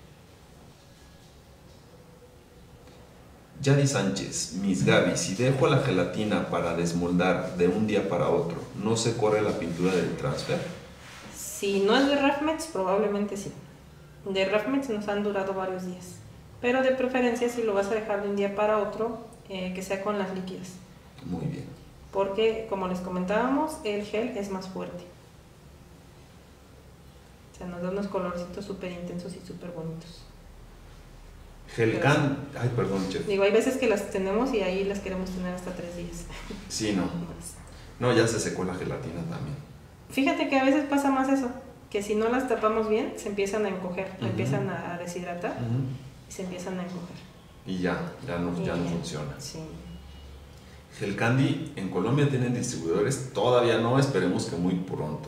Yadi Sánchez, Miss Gaby, si dejo la gelatina para desmoldar de un día para otro, ¿no se corre la pintura del transfer? Si no es de Ravmex, probablemente sí. De Ravmex nos han durado varios días. Pero de preferencia, si lo vas a dejar de un día para otro, eh, que sea con las líquidas. Muy bien. Porque, como les comentábamos, el gel es más fuerte. O sea, nos da unos colorcitos súper intensos y súper bonitos. Gelcan, ay perdón, chef. Digo, hay veces que las tenemos y ahí las queremos tener hasta tres días. Sí, no. No, ya se secó la gelatina también. Fíjate que a veces pasa más eso, que si no las tapamos bien, se empiezan a encoger, uh-huh. empiezan a deshidratar uh-huh. y se empiezan a encoger. Y ya, ya no, ya no funciona. Sí. Gel Candy en Colombia tienen distribuidores, todavía no, esperemos que muy pronto.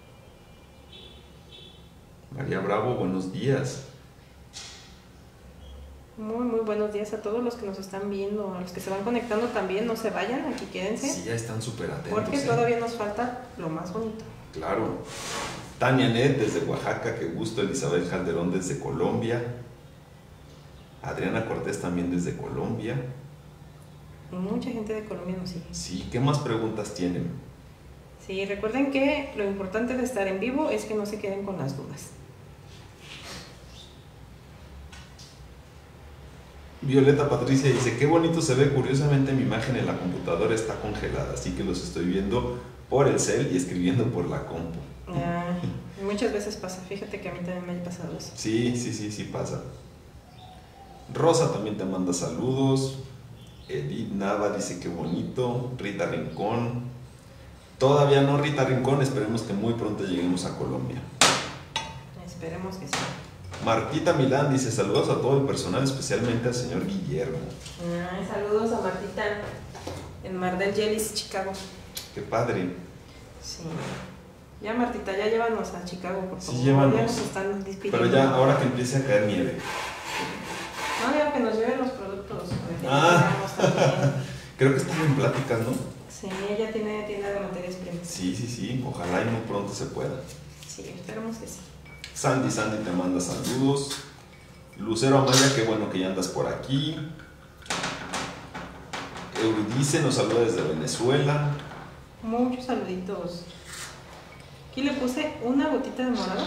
María Bravo, buenos días. Muy, muy buenos días a todos los que nos están viendo, a los que se van conectando también, no se vayan, aquí quédense. Sí, ya están súper atentos. Porque ¿eh? todavía nos falta lo más bonito. Claro. Tania Net desde Oaxaca, qué gusto. Elizabeth Calderón desde Colombia. Adriana Cortés también desde Colombia. Mucha gente de Colombia nos sigue. Sí, ¿qué más preguntas tienen? Sí, recuerden que lo importante de estar en vivo es que no se queden con las dudas. Violeta Patricia dice, qué bonito se ve, curiosamente mi imagen en la computadora está congelada, así que los estoy viendo por el cel y escribiendo por la compu. Ah, muchas veces pasa, fíjate que a mí también me ha pasado eso. Sí, sí, sí, sí pasa. Rosa también te manda saludos. Edith Nava dice, qué bonito. Rita Rincón. Todavía no, Rita Rincón, esperemos que muy pronto lleguemos a Colombia. Esperemos que sí. Martita Milán dice, saludos a todo el personal, especialmente al señor Guillermo. Ay, saludos a Martita en Mar del Yelis, Chicago. Qué padre. Sí. Ya Martita, ya llévanos a Chicago, porque Sí, llévanos. ya nos están despidiendo. Pero ya, ahora que empiece a caer nieve. No, digo que nos lleven los productos. Ah. Creo que están en pláticas, ¿no? Sí, ella tiene tienda de materias primas. Sí, sí, sí, ojalá y muy pronto se pueda. Sí, esperemos que sí. Sandy, Sandy te manda saludos. Lucero Amaya, qué bueno que ya andas por aquí. Euridice nos saluda desde Venezuela. Muchos saluditos. Aquí le puse una gotita de morado.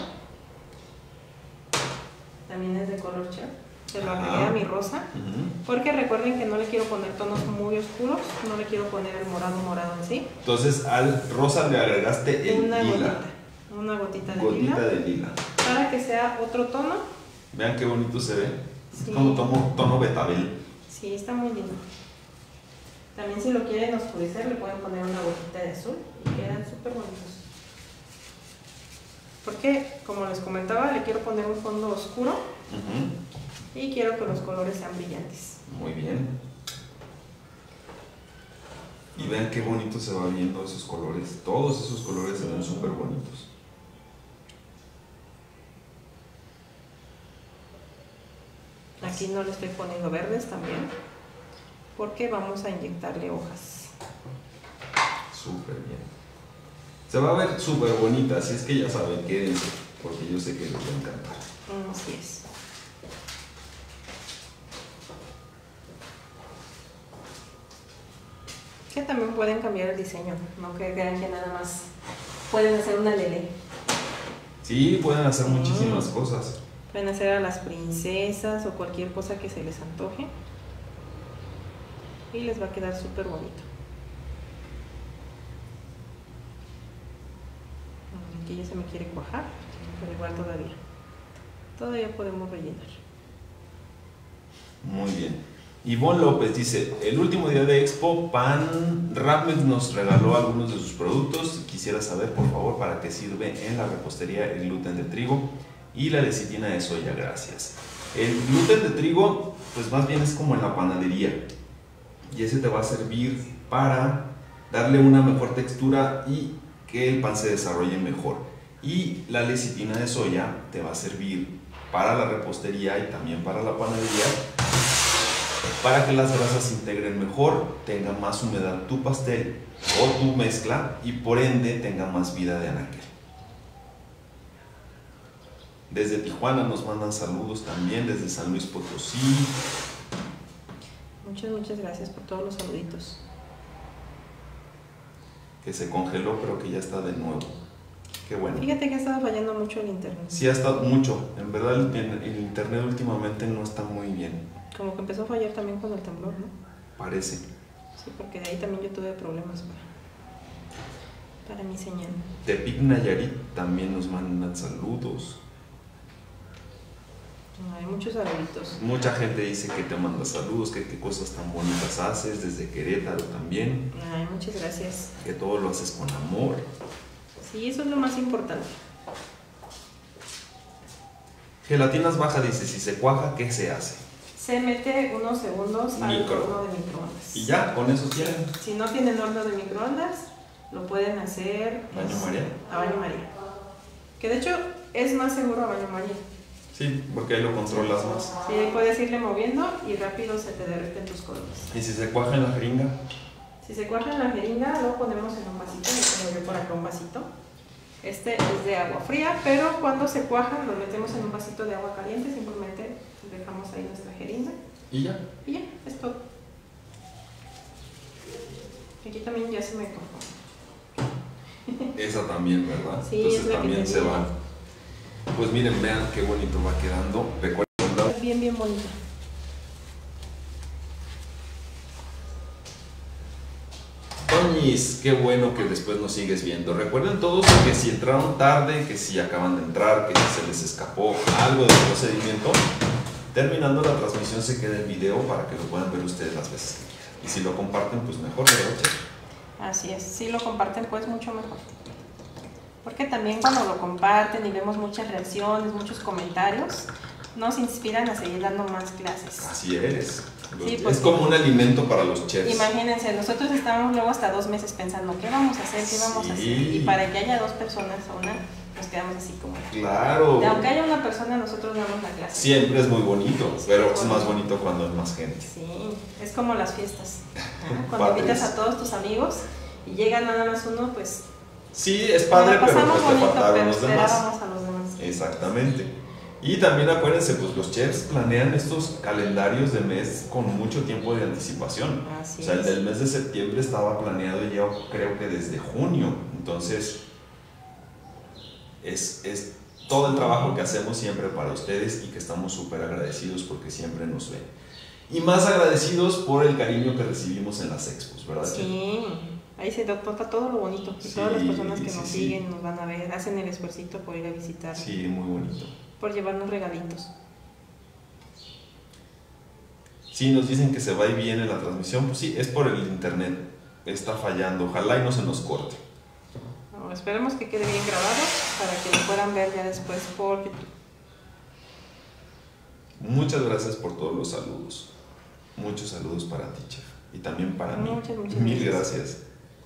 También es de color cher. Se lo agregué a mi rosa. Uh-huh. Porque recuerden que no le quiero poner tonos muy oscuros. No le quiero poner el morado morado en sí. Entonces al rosa le agregaste el una lila. Gotita, una gotita de gotita lila. de lila. Para que sea otro tono. Vean qué bonito se ve. Sí. Es como tono, tono betabel. Sí, está muy lindo. También si lo quieren oscurecer le pueden poner una gotita de azul y quedan súper bonitos. Porque, como les comentaba, le quiero poner un fondo oscuro. Uh-huh. Y quiero que los colores sean brillantes. Muy bien. Y vean qué bonito se va viendo esos colores. Todos esos colores se ven súper bonitos. Aquí no le estoy poniendo verdes también, porque vamos a inyectarle hojas. Súper bien. Se va a ver súper bonita, así es que ya saben, quédense, porque yo sé que les va a encantar. Así es. Que también pueden cambiar el diseño, no que crean que nada más pueden hacer una lele. Sí, pueden hacer muchísimas mm. cosas. Pueden hacer a las princesas o cualquier cosa que se les antoje. Y les va a quedar súper bonito. Aquí ya se me quiere cuajar, pero igual todavía. Todavía podemos rellenar. Muy bien. Ivonne López dice, el último día de Expo, Pan Rapmed nos regaló algunos de sus productos. Quisiera saber, por favor, para qué sirve en la repostería el gluten de trigo y la lecitina de soya. Gracias. El gluten de trigo, pues más bien es como en la panadería. Y ese te va a servir para darle una mejor textura y que el pan se desarrolle mejor. Y la lecitina de soya te va a servir para la repostería y también para la panadería, para que las grasas se integren mejor, tenga más humedad tu pastel o tu mezcla y por ende tenga más vida de anaquel. Desde Tijuana nos mandan saludos también, desde San Luis Potosí. Muchas, muchas gracias por todos los saluditos. Que se congeló pero que ya está de nuevo. Qué bueno. Fíjate que ha estado fallando mucho el internet. Sí, ha estado mucho. En verdad el, el internet últimamente no está muy bien. Como que empezó a fallar también con el temblor, ¿no? Parece. Sí, porque de ahí también yo tuve problemas para, para mi señal. Tepic Nayarit también nos mandan saludos. Hay muchos saluditos. Mucha gente dice que te manda saludos, que qué cosas tan bonitas haces, desde Querétaro también. Ay, muchas gracias. Que todo lo haces con amor. Sí, eso es lo más importante. Gelatinas Baja dice, si se cuaja, ¿qué se hace? se mete unos segundos al Micro. horno de microondas. Y ya, con eso tienen. Si no tienen horno de microondas, lo pueden hacer ¿Baño pues, María? a baño María. Que de hecho es más seguro a baño María. Sí, porque ahí lo controlas más. Sí, ahí puedes irle moviendo y rápido se te derriten tus colores. ¿Y si se cuaja en la jeringa? Si se cuaja en la jeringa, lo ponemos en un vasito. Le pongo yo por acá un vasito. Este es de agua fría, pero cuando se cuajan lo metemos en un vasito de agua caliente. Simplemente dejamos ahí nuestra jeringa. ¿Y ya? Y ya, es todo. Aquí también ya se me cuajó. Esa también, ¿verdad? Sí, entonces es la que también se tenía. va. Pues miren, vean qué bonito va quedando. Recuerden, Bien, bien bonita. Toñis, qué bueno que después nos sigues viendo. Recuerden todos que si entraron tarde, que si acaban de entrar, que si se les escapó algo del procedimiento, terminando la transmisión se queda el video para que lo puedan ver ustedes las veces que quieran. Y si lo comparten, pues mejor, ¿verdad, Chef? Así es, si lo comparten pues mucho mejor. Porque también cuando lo comparten y vemos muchas reacciones, muchos comentarios, nos inspiran a seguir dando más clases. Así es. Sí, es pues, como un alimento para los chefs. Imagínense, nosotros estábamos luego hasta dos meses pensando qué vamos a hacer, qué vamos a hacer. Sí. Y para que haya dos personas o una, nos quedamos así como... Claro. De aunque haya una persona, nosotros damos la clase. Siempre es muy bonito, Sí, pero es es más bonito. bonito cuando hay más gente. Sí, es como las fiestas. ¿Ah? Cuando Padres. invitas a todos tus amigos y llega nada más uno, pues... Sí, es padre, nos la pero pasamos pues te bonito, faltaron pero los demás. esperábamos a los demás. Exactamente. Y también acuérdense, pues los chefs planean estos calendarios de mes con mucho tiempo de anticipación. Así O sea, el es. del mes de septiembre estaba planeado ya creo que desde junio. Entonces, es, es todo el trabajo que hacemos siempre para ustedes y que estamos súper agradecidos porque siempre nos ven. Y más agradecidos por el cariño que recibimos en las expos, ¿verdad, chef? Sí, ahí se nota todo lo bonito. Y Sí, todas las personas que sí, nos sí. siguen, nos van a ver, hacen el esfuercito por ir a visitar, Sí, muy bonito. por llevarnos regalitos. Sí, nos dicen que se va y viene la transmisión, pues sí, es por el internet, está fallando, ojalá y no se nos corte. No, esperemos que quede bien grabado para que lo puedan ver ya después por YouTube. Muchas gracias por todos los saludos, muchos saludos para ti, chef, y también para mí. Muchas, muchas Mil gracias. gracias.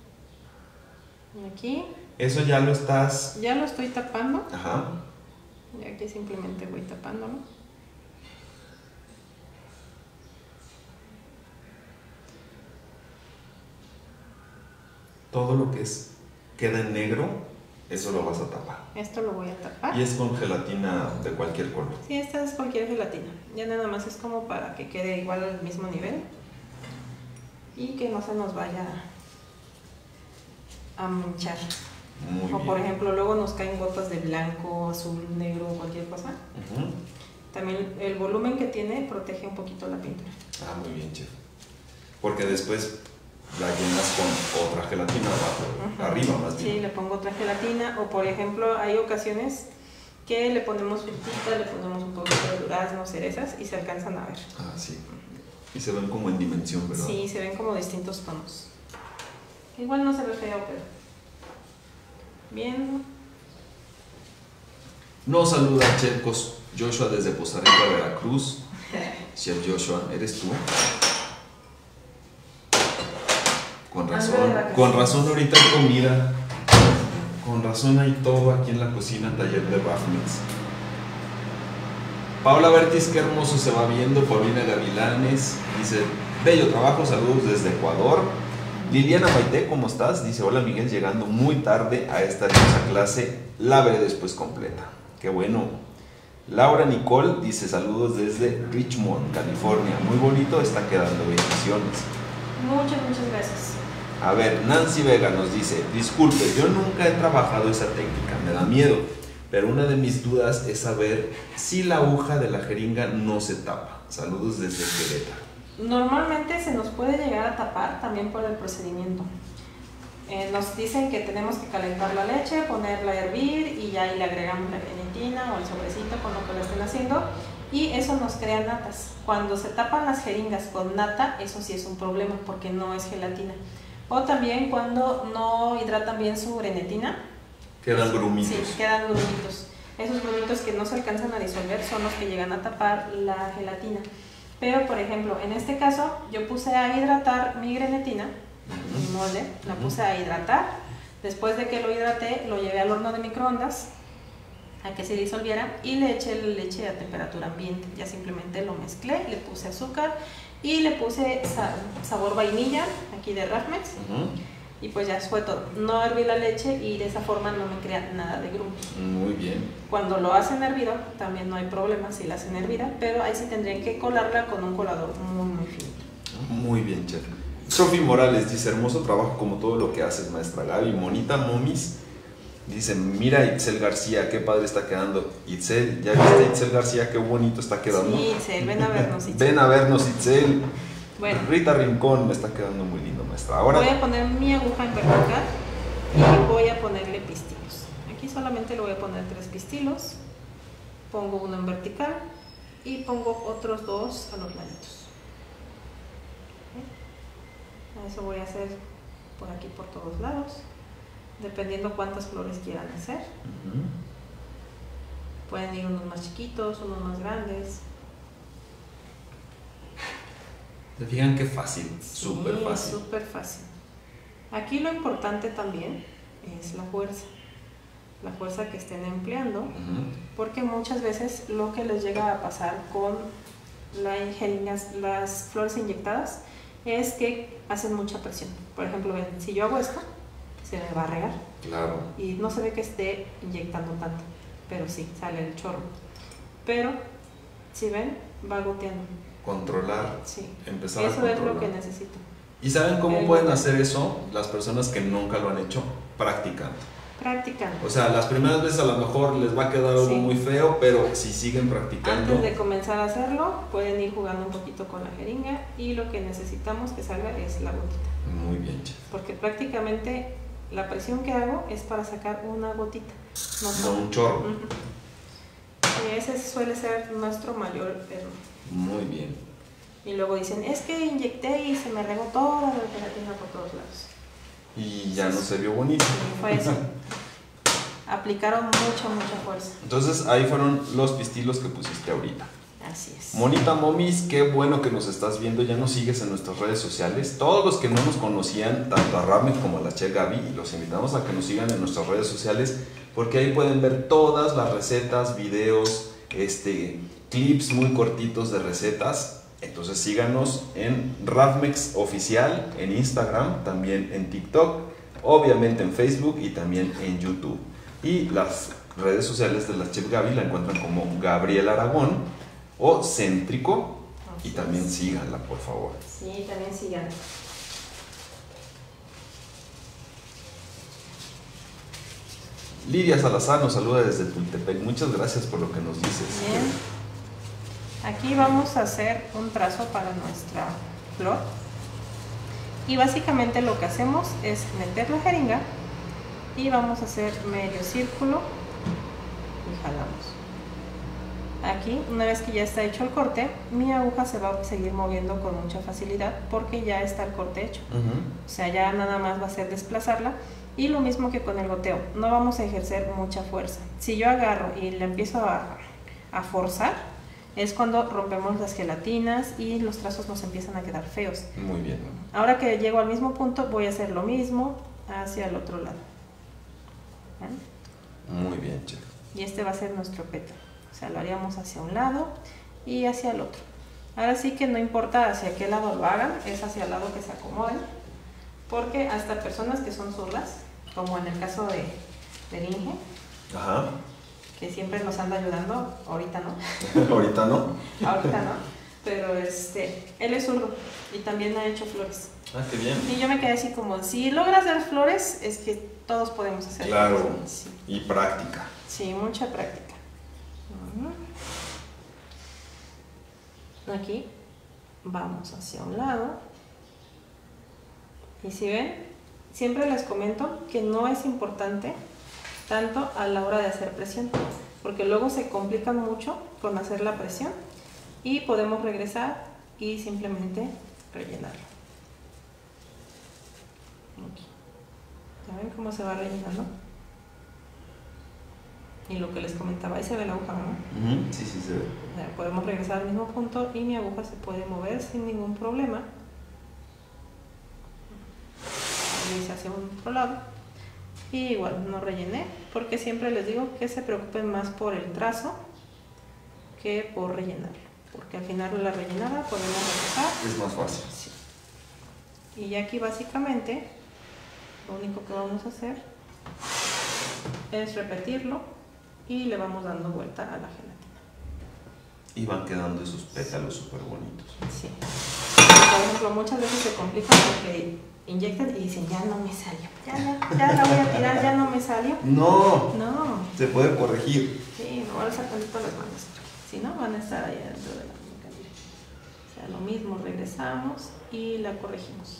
Y aquí Eso ya lo estás... ya lo estoy tapando. Ajá. Y aquí simplemente voy tapándolo. Todo lo que es queda en negro, eso lo vas a tapar. Esto lo voy a tapar. Y es con gelatina de cualquier color. Sí, esta es cualquier gelatina. Ya nada más es como para que quede igual al mismo nivel. Y que no se nos vaya a manchar. Muy O bien. por ejemplo, luego nos caen gotas de blanco, azul, negro, cualquier cosa. Ujú. También el volumen que tiene protege un poquito la pintura. Ah, muy bien, chef. Porque después la llenas con otra gelatina abajo, Ujú. arriba más bien. Sí, le pongo otra gelatina. O por ejemplo, hay ocasiones que le ponemos frutita, le ponemos un poquito de durazno, cerezas y se alcanzan a ver. Ah, sí. Y se ven como en dimensión, ¿verdad? Sí, se ven como distintos tonos. Igual no se ve feo, pero bien. Nos saluda Chef Cos- Joshua desde Poza Rica, Veracruz. Chef Joshua, ¿eres tú? Con Ando razón, de vacaciones. con razón ahorita hay comida. Con razón hay todo aquí en la cocina, taller de Rafmix. Paula Bertis, qué hermoso se va viendo. Paulina Gavilanes dice, bello trabajo, saludos desde Ecuador. Liliana Maite, ¿cómo estás? Dice, hola Miguel, llegando muy tarde a esta hermosa clase, la veré después completa. Qué bueno. Laura Nicole dice, saludos desde Richmond, California. Muy bonito, está quedando, bendiciones. Muchas, muchas gracias. A ver, Nancy Vega nos dice, disculpe, yo nunca he trabajado esa técnica, me da miedo, pero una de mis dudas es saber si la aguja de la jeringa no se tapa. Saludos desde Querétaro. Normalmente se nos puede llegar a tapar también por el procedimiento. Eh, nos dicen que tenemos que calentar la leche, ponerla a hervir y ya ahí le agregamos la grenetina o el sobrecito con lo que lo estén haciendo y eso nos crea natas. Cuando se tapan las jeringas con nata, eso sí es un problema porque no es gelatina. O también cuando no hidratan bien su grenetina. Quedan grumitos. Sí, quedan grumitos. Esos grumitos que no se alcanzan a disolver son los que llegan a tapar la gelatina. Pero por ejemplo, en este caso yo puse a hidratar mi grenetina, uh-huh. mi molde, la uh-huh. puse a hidratar. Después de que lo hidraté, lo llevé al horno de microondas a que se disolviera y le eché leche a temperatura ambiente. Ya simplemente lo mezclé, le puse azúcar y le puse sa sabor vainilla aquí de Ravmex. Uh-huh. Y pues ya fue todo. No herví la leche y de esa forma no me crea nada de grumo. Muy bien. Cuando lo hacen hervido también no hay problema si la hacen hervida, pero ahí sí tendrían que colarla con un colador muy muy finito. Muy bien, chef. Sofi Morales dice, hermoso trabajo como todo lo que haces, maestra Gaby. Monita Momis dice, mira Itzel García, qué padre está quedando. Itzel, ¿ya viste Itzel García? Qué bonito está quedando. Sí, Itzel, ven a vernos, Itzel. Ven a vernos, Itzel. Bueno. Rita Rincón, me está quedando muy lindo, maestra. Ahora voy a poner mi aguja en vertical y voy a ponerle pistilos. Aquí solamente le voy a poner tres pistilos. Pongo uno en vertical y pongo otros dos a los laditos. ¿Okay? Eso voy a hacer por aquí por todos lados, dependiendo cuántas flores quieran hacer. Uh-huh. Pueden ir unos más chiquitos, unos más grandes. ¿Se fijan qué fácil? Súper sí, fácil. Súper fácil. Aquí lo importante también es la fuerza. La fuerza que estén empleando. Uh-huh. Porque muchas veces lo que les llega a pasar con la jeringas, las flores inyectadas es que hacen mucha presión. Por ejemplo, ven, si yo hago esto, se me va a regar. Claro. Y no se ve que esté inyectando tanto, pero sí, sale el chorro. Pero, si ven, va goteando. Controlar, sí. empezar eso a controlar. Eso es lo que necesito. ¿Y saben cómo el pueden hacer eso? Las personas que nunca lo han hecho, practicando. Practicando. O sea, las primeras veces a lo mejor les va a quedar algo sí. muy feo, pero si siguen practicando. Antes de comenzar a hacerlo, pueden ir jugando un poquito con la jeringa y lo que necesitamos que salga es la gotita. Muy bien, chef. Porque prácticamente la presión que hago es para sacar una gotita. No, no un chorro. Uh-huh. Y ese suele ser nuestro mayor error. Muy bien. Y luego dicen, es que inyecté y se me regó toda la gelatina por todos lados. Y ya no se vio bonito. Y fue eso. Aplicaron mucha, mucha fuerza. Entonces ahí fueron los pistilos que pusiste ahorita. Así es. Monita Momis, qué bueno que nos estás viendo, ya nos sigues en nuestras redes sociales. Todos los que no nos conocían, tanto a Ravmex como a la chef Gaby, los invitamos a que nos sigan en nuestras redes sociales, porque ahí pueden ver todas las recetas, videos, este, clips muy cortitos de recetas. Entonces síganos en Ravmex Oficial, en Instagram, también en TikTok, obviamente en Facebook y también en YouTube. Y las redes sociales de la chef Gaby la encuentran como Gabriela Aragón o Céntrico. Así y también es. Síganla, por favor. Sí, también síganla. Lidia Salazar nos saluda desde Tultepec. Muchas gracias por lo que nos dices. Bien. Aquí vamos a hacer un trazo para nuestra flor. Y básicamente lo que hacemos es meter la jeringa y vamos a hacer medio círculo y jalamos. Aquí, una vez que ya está hecho el corte, mi aguja se va a seguir moviendo con mucha facilidad porque ya está el corte hecho. Uh-huh. O sea, ya nada más va a ser desplazarla. Y lo mismo que con el goteo, no vamos a ejercer mucha fuerza. Si yo agarro y le empiezo a, a forzar, es cuando rompemos las gelatinas y los trazos nos empiezan a quedar feos. Muy bien. Ahora que llego al mismo punto, voy a hacer lo mismo hacia el otro lado. ¿Ven? Muy bien, chef. Y este va a ser nuestro pétalo. O sea, lo haríamos hacia un lado y hacia el otro. Ahora sí que no importa hacia qué lado lo hagan, es hacia el lado que se acomoden. Porque hasta personas que son zurdas, como en el caso de, de Inge, ajá, que siempre nos anda ayudando, ahorita no. ahorita no. ahorita no, pero este, él es zurdo y también ha hecho flores. Ah, qué bien. Y yo me quedé así como, si logras hacer flores, es que todos podemos hacer. Claro, flores. Sí. Y práctica. Sí, mucha práctica. Uh-huh. Aquí vamos hacia un lado. Y si ven, siempre les comento que no es importante tanto a la hora de hacer presión, porque luego se complican mucho con hacer la presión y podemos regresar y simplemente rellenarlo. Aquí. ¿Ya ven cómo se va rellenando? Y lo que les comentaba, ahí se ve la aguja, ¿no? Uh-huh. Sí, sí se ve. O sea, podemos regresar al mismo punto y mi aguja se puede mover sin ningún problema. Lo hice hacia un otro lado. Y igual no rellené, porque siempre les digo que se preocupen más por el trazo que por rellenarlo. Porque al final de la rellenada podemos regresar. Es más fácil. Sí. Y ya aquí básicamente lo único que vamos a hacer es repetirlo y le vamos dando vuelta a la gelatina. Y van quedando esos pétalos súper bonitos. Sí. Por ejemplo, muchas veces se complica porque inyectan y dicen, ya no me salió. Ya, ya, ya la voy a tirar, ya no me salió. No. No. Se puede corregir. Sí, me voy a alzar tantito las manos. Si no, van a estar ahí dentro de la muñeca. O sea, lo mismo, regresamos y la corregimos.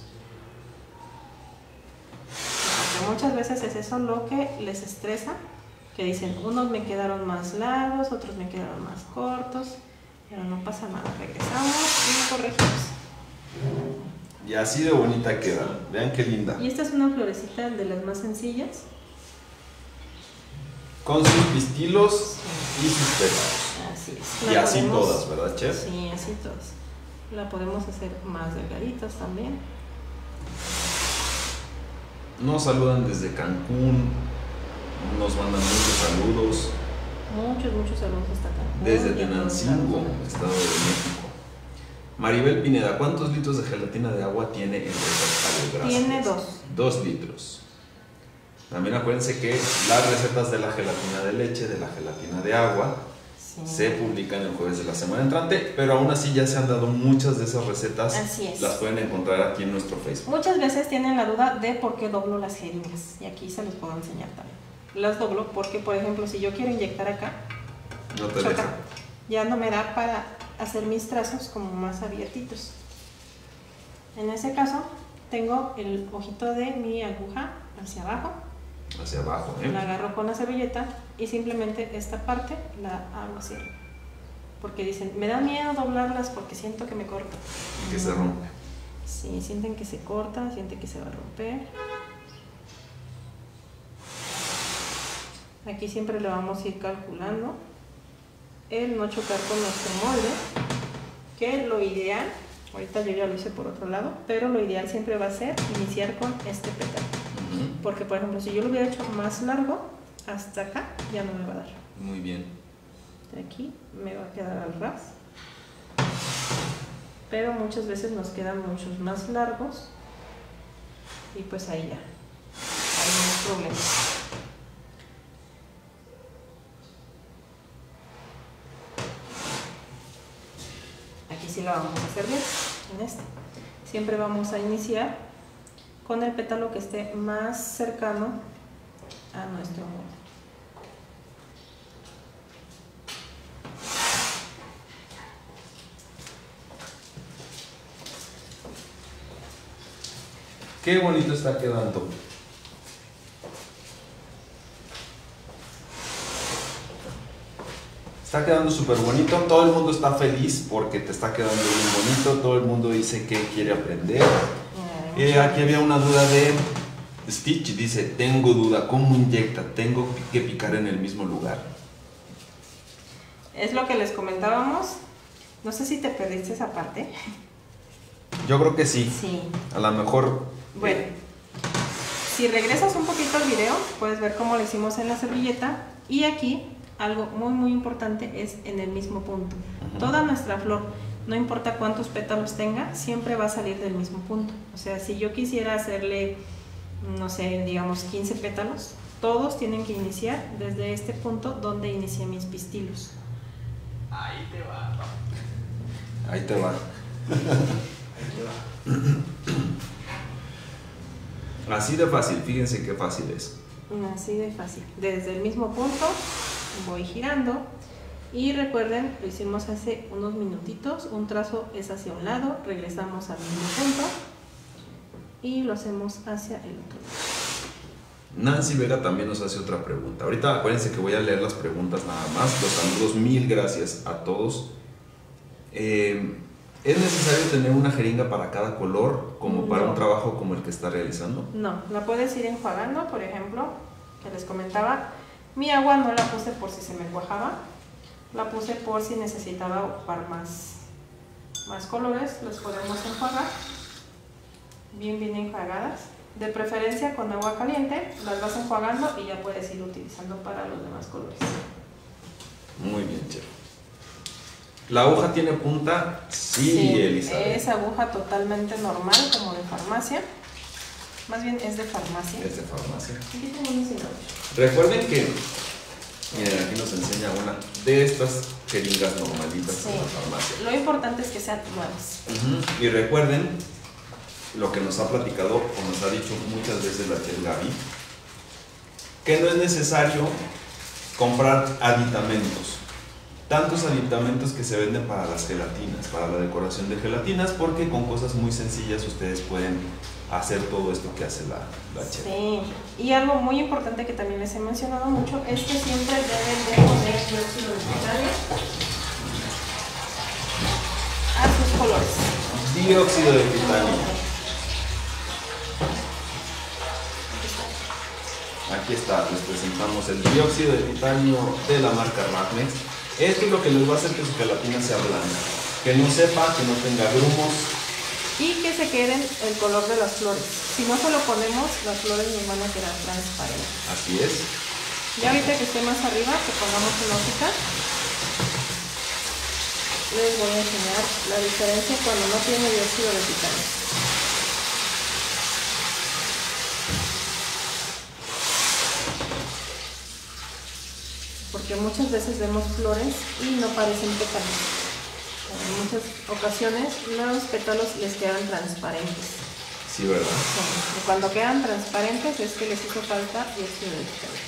Porque muchas veces es eso lo que les estresa, que dicen, unos me quedaron más largos, otros me quedaron más cortos, pero no pasa nada, regresamos y corregimos. Y así de bonita queda, vean qué linda. Y esta es una florecita de las más sencillas. Con sus pistilos y sus pétalos. Así es. Y La así podemos, todas, ¿verdad, chef? Sí, así todas. La podemos hacer más delgaditas también. Nos saludan desde Cancún, nos mandan muchos saludos. Muchos, muchos saludos hasta acá. Desde Tenancingo, Estado de México. Maribel Pineda, ¿cuántos litros de gelatina de agua tiene el recetario? Tiene dos. Dos litros. También acuérdense que las recetas de la gelatina de leche, de la gelatina de agua, sí, se publican el jueves de la semana entrante, pero aún así ya se han dado muchas de esas recetas. Así es. Las pueden encontrar aquí en nuestro Facebook. Muchas veces tienen la duda de por qué doblo las jeringas, y aquí se los puedo enseñar también. Las doblo porque, por ejemplo, si yo quiero inyectar acá, no te choca, deja. ya no me da para hacer mis trazos como más abiertitos. En ese caso, tengo el ojito de mi aguja hacia abajo. Hacia abajo, ¿eh? La agarro con la servilleta y simplemente esta parte la hago así. Porque dicen, me da miedo doblarlas porque siento que me corta. Que no. Se rompe. Sí, sienten que se corta, sienten que se va a romper. Aquí siempre le vamos a ir calculando el no chocar con nuestro molde, que lo ideal, ahorita yo ya lo hice por otro lado, pero lo ideal siempre va a ser iniciar con este pétalo. Uh-huh. Porque, por ejemplo, si yo lo hubiera hecho más largo, hasta acá ya no me va a dar. Muy bien. De aquí me va a quedar al ras. Pero muchas veces nos quedan muchos más largos y pues ahí ya, ahí no hay problema. Aquí sí la vamos a hacer bien, en este. Siempre vamos a iniciar con el pétalo que esté más cercano a nuestro molde. Qué bonito está quedando. Está quedando súper bonito. Todo el mundo está feliz porque te está quedando bien bonito. Todo el mundo dice que quiere aprender. Eh, aquí había una duda de Stitch. Dice, tengo duda, ¿cómo inyecta? Tengo que picar en el mismo lugar. Es lo que les comentábamos. No sé si te perdiste esa parte. Yo creo que sí. Sí. A lo mejor... Bueno, si regresas un poquito al video, puedes ver cómo lo hicimos en la servilleta. Y aquí, algo muy muy importante es en el mismo punto. Uh-huh. Toda nuestra flor, no importa cuántos pétalos tenga, siempre va a salir del mismo punto. O sea, si yo quisiera hacerle, no sé, digamos quince pétalos, todos tienen que iniciar desde este punto donde inicié mis pistilos. Ahí te va. Ahí te va. Ahí te va. Así de fácil, fíjense qué fácil es. Así de fácil. Desde el mismo punto voy girando y recuerden, lo hicimos hace unos minutitos, un trazo es hacia un lado, regresamos al mismo punto y lo hacemos hacia el otro lado. Nancy Vega también nos hace otra pregunta. Ahorita acuérdense que voy a leer las preguntas nada más. Los saludos, mil gracias a todos. Eh, ¿Es necesario tener una jeringa para cada color, como para No. un trabajo como el que está realizando? No, la puedes ir enjuagando, por ejemplo, que les comentaba, Mi agua no la puse por si se me cuajaba, la puse por si necesitaba ocupar más, más colores. Los podemos enjuagar, bien bien enjuagadas. De preferencia con agua caliente, las vas enjuagando y ya puedes ir utilizando para los demás colores. Muy bien, chef. ¿La aguja tiene punta? Sí, Sí, Elizabeth. es aguja totalmente normal, como de farmacia. Más bien es de farmacia. Es de farmacia. Aquí tengo un sinónimo. Recuerden que, miren, aquí nos enseña una de estas jeringas normalitas Sí. de la farmacia. Lo importante es que sean nuevas. Uh-huh. Y recuerden lo que nos ha platicado o nos ha dicho muchas veces la chef Gaby, que no es necesario comprar aditamentos, tantos aditamentos que se venden para las gelatinas, para la decoración de gelatinas, porque con cosas muy sencillas ustedes pueden hacer todo esto que hace la, la chef. Sí, y algo muy importante que también les he mencionado mucho es que siempre deben de poner dióxido de titanio a sus colores. Dióxido de titanio. Aquí está, les presentamos el dióxido de titanio de la marca Rafmex. Esto es lo que les va a hacer que su gelatina sea blanca, que no sepa, que no tenga grumos. Y que se queden el color de las flores. Si no se lo ponemos, las flores nos van a quedar transparentes. Así es. Ya ahorita que esté más arriba, que pongamos una hojita, les voy a enseñar la diferencia cuando no tiene dióxido de titanio. Porque muchas veces vemos flores y no parecen pétalos. En muchas ocasiones los pétalos les quedan transparentes. Sí, ¿verdad? Sí. Y cuando quedan transparentes es que les hizo falta dióxido de titanio.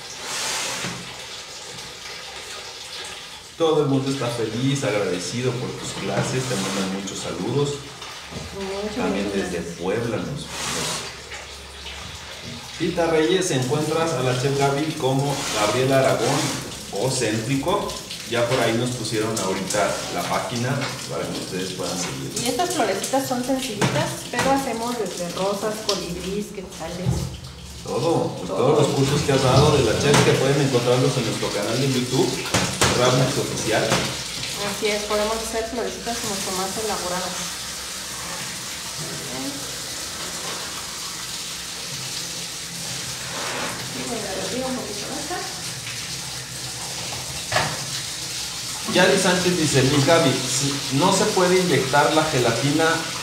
Todo el mundo está feliz, agradecido por tus clases, te mandan muchos saludos. Mucho, También mucho desde gracias. Puebla nos nos- Tita Reyes, encuentras a la chef Gaby como Gabriela Aragón o Céntrico. Ya por ahí nos pusieron ahorita la página para que ustedes puedan seguir. Y estas florecitas son sencillitas, pero hacemos desde rosas, colibrís, quetzales. Todo, pues, Todo. todos los cursos que has dado de la chef que pueden encontrarlos en nuestro canal de YouTube, Rafmex Oficial. Así es, podemos hacer florecitas mucho más elaboradas. Y voy a abrir un poquito de esta. Yali Sánchez dice, mi Gaby, si- no se puede inyectar la gelatina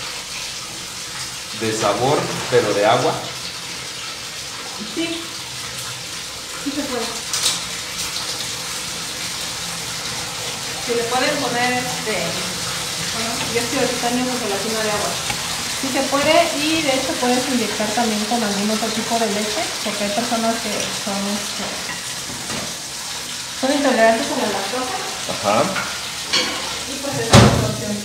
de sabor, pero de agua. Sí, sí se puede. Si le pueden poner este, bueno, dióxido de titanio con gelatina de agua. Sí se puede, y de hecho puedes inyectar también con algún otro tipo de leche, porque hay personas que son, este, son intolerantes a la lactosa. Ajá. Y pues esa es otra opción.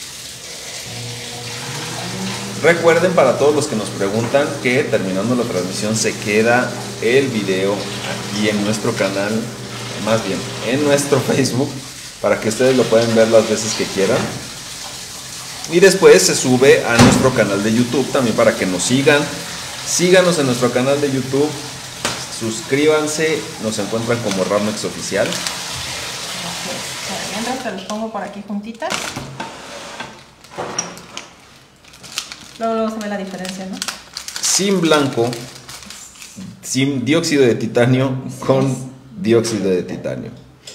Recuerden, para todos los que nos preguntan, que terminando la transmisión se queda el video aquí en nuestro canal, más bien en nuestro Facebook, para que ustedes lo puedan ver las veces que quieran. Y después se sube a nuestro canal de YouTube también para que nos sigan. Síganos en nuestro canal de YouTube, suscríbanse, nos encuentran como Rafmex Oficial. Así es. Mientras te los pongo por aquí juntitas. Luego, luego se ve la diferencia, ¿no? Sin blanco, sin dióxido de titanio, con dióxido de titanio.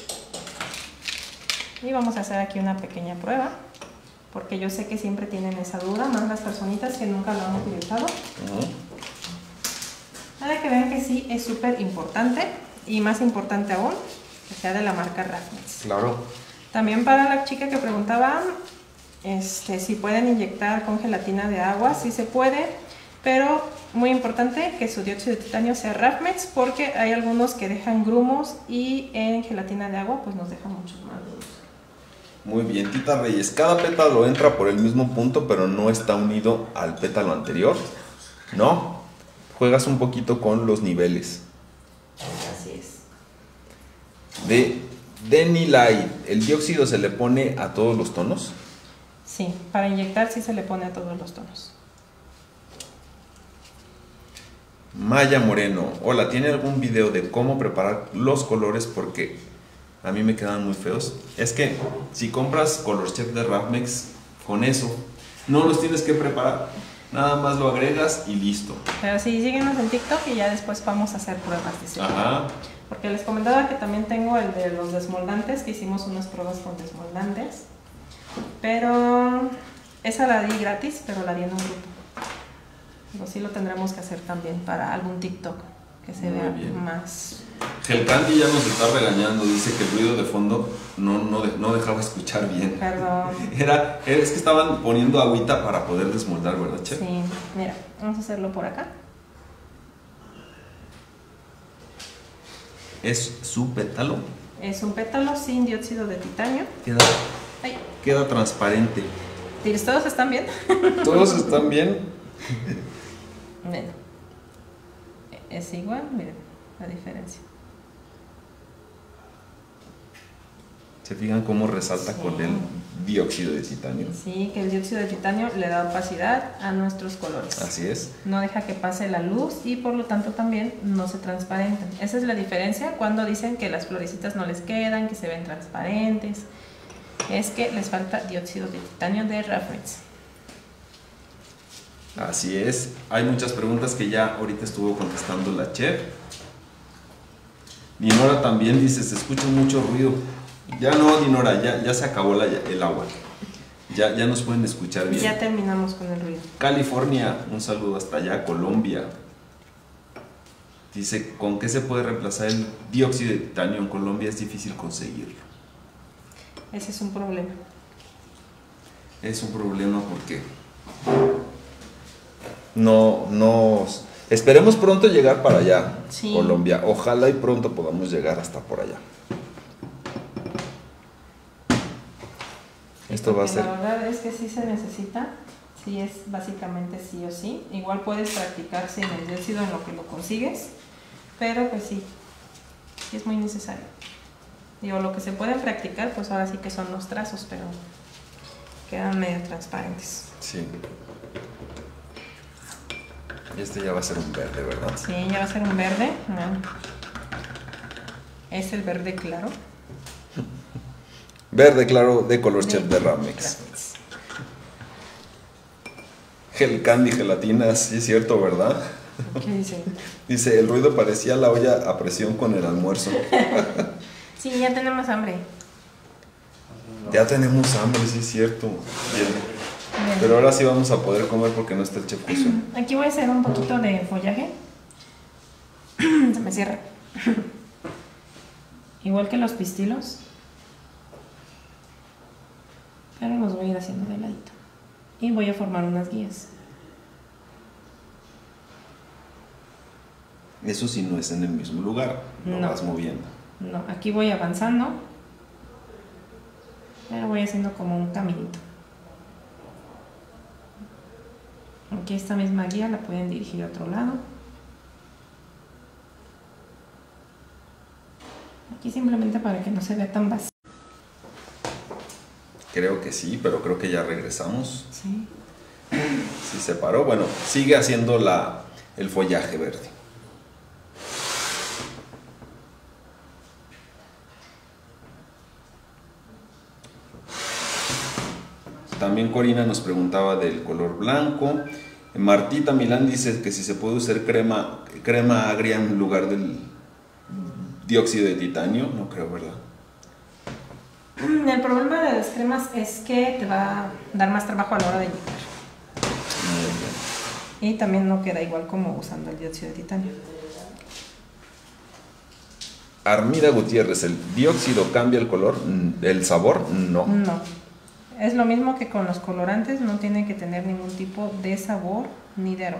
Y vamos a hacer aquí una pequeña prueba, porque yo sé que siempre tienen esa duda, más las personitas que nunca lo han utilizado. Ujú. Para que vean que sí es súper importante, y más importante aún, que sea de la marca Rafmex. Claro. También para la chica que preguntaba este, si pueden inyectar con gelatina de agua, sí se puede, pero muy importante que su dióxido de titanio sea Rafmex, porque hay algunos que dejan grumos y en gelatina de agua pues nos dejan muchos más grumos. Muy bien, Tita Reyes. Cada pétalo entra por el mismo punto, pero no está unido al pétalo anterior. No. Juegas un poquito con los niveles. Así es. De Denny Light, ¿el dióxido se le pone a todos los tonos? Sí, para inyectar sí se le pone a todos los tonos. Maya Moreno, hola, ¿tiene algún video de cómo preparar los colores? Porque a mí me quedan muy feos. Es que si compras Color Chef de Ravmex, con eso no los tienes que preparar, nada más lo agregas y listo. Pero sí, síguenos en TikTok y ya después vamos a hacer pruebas de cierto. Ajá. Porque les comentaba que también tengo el de los desmoldantes, que hicimos unas pruebas con desmoldantes. Pero esa la di gratis, pero la di en un grupo. Pero sí lo tendremos que hacer también para algún TikTok que se Muy vea bien. más. El Candy ya nos está regañando, dice que el ruido de fondo no, no, de- no dejaba escuchar bien. Perdón. Era, es que estaban poniendo agüita para poder desmoldar, ¿verdad, Chef? Sí, mira, vamos a hacerlo por acá. Es su pétalo, Es un pétalo sin dióxido de titanio. queda, Ay, queda transparente. ¿tires todos están bien? ¿Todos están bien? Bueno, es igual, miren la diferencia. ¿Se fijan cómo resalta Sí. con el dióxido de titanio? Sí, que el dióxido de titanio le da opacidad a nuestros colores. Así es. No deja que pase la luz y por lo tanto también no se transparentan. Esa es la diferencia cuando dicen que las florecitas no les quedan, que se ven transparentes. Es que les falta dióxido de titanio de Ravmex. Así es. Hay muchas preguntas que ya ahorita estuvo contestando la chef. Dinora también dice, se escucha mucho ruido. Ya no, Dinora, ya, ya se acabó la- el agua. Ya, ya nos pueden escuchar bien. Ya terminamos con el ruido. California, un saludo hasta allá. Colombia. Dice, ¿con qué se puede reemplazar el dióxido de titanio? En Colombia es difícil conseguirlo. Ese es un problema. Es un problema porque no, no, esperemos pronto llegar para allá, Sí. Colombia. Ojalá y pronto podamos llegar hasta por allá. Esto va a Porque ser, la verdad es que sí se necesita, sí es básicamente sí o sí. Igual puedes practicar sin el dióxido en lo que lo consigues, pero pues sí, sí es muy necesario. Digo, lo que se puede practicar, pues ahora sí que son los trazos, pero quedan medio transparentes. sí. Y este ya va a ser un verde, ¿verdad? Sí, ya va a ser un verde. Bueno, es el verde claro. Verde claro de Color Chef de Ravmex. Ravmex. Gel Candy gelatina, sí es cierto, ¿verdad? ¿Qué dicen? Dice, el ruido parecía la olla a presión con el almuerzo. Sí, ya tenemos hambre. Ya tenemos hambre, sí es cierto. Bien. Bien. Pero ahora sí vamos a poder comer porque no está el chef Josué. Aquí voy a hacer un poquito de follaje. Se me cierra. Igual que los pistilos. Pero los voy a ir haciendo de ladito. Y voy a formar unas guías. Eso sí no es en el mismo lugar, lo No. vas moviendo. No, aquí voy avanzando. Pero voy haciendo como un caminito. Aquí esta misma guía la pueden dirigir a otro lado. Aquí simplemente para que no se vea tan vacío. Creo que sí, pero creo que ya regresamos. Sí. Sí se paró. Bueno, sigue haciendo la, el follaje verde. También Corina nos preguntaba del color blanco. Martita Milán dice que si se puede usar crema, crema agria en lugar del dióxido de titanio. No creo, ¿verdad? El problema de las cremas es que te va a dar más trabajo a la hora de inyectar. Muy bien. Y también no queda igual como usando el dióxido de titanio. Armida Gutiérrez, ¿el dióxido cambia el color? ¿El sabor? No. No. Es lo mismo que con los colorantes, no tiene que tener ningún tipo de sabor ni de aroma.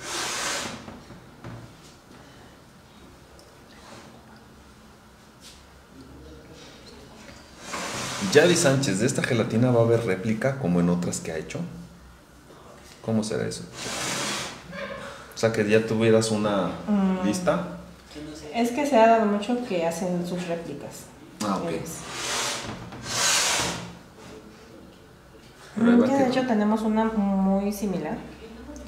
Yadi Sánchez, ¿de esta gelatina va a haber réplica como en otras que ha hecho? ¿Cómo será eso? O sea, que ya tuvieras una Mm. lista. Es que se ha dado mucho que hacen sus réplicas. Ah, ok. Ellos. Pero ahí Mm, va que de quedando. hecho tenemos una muy similar. Así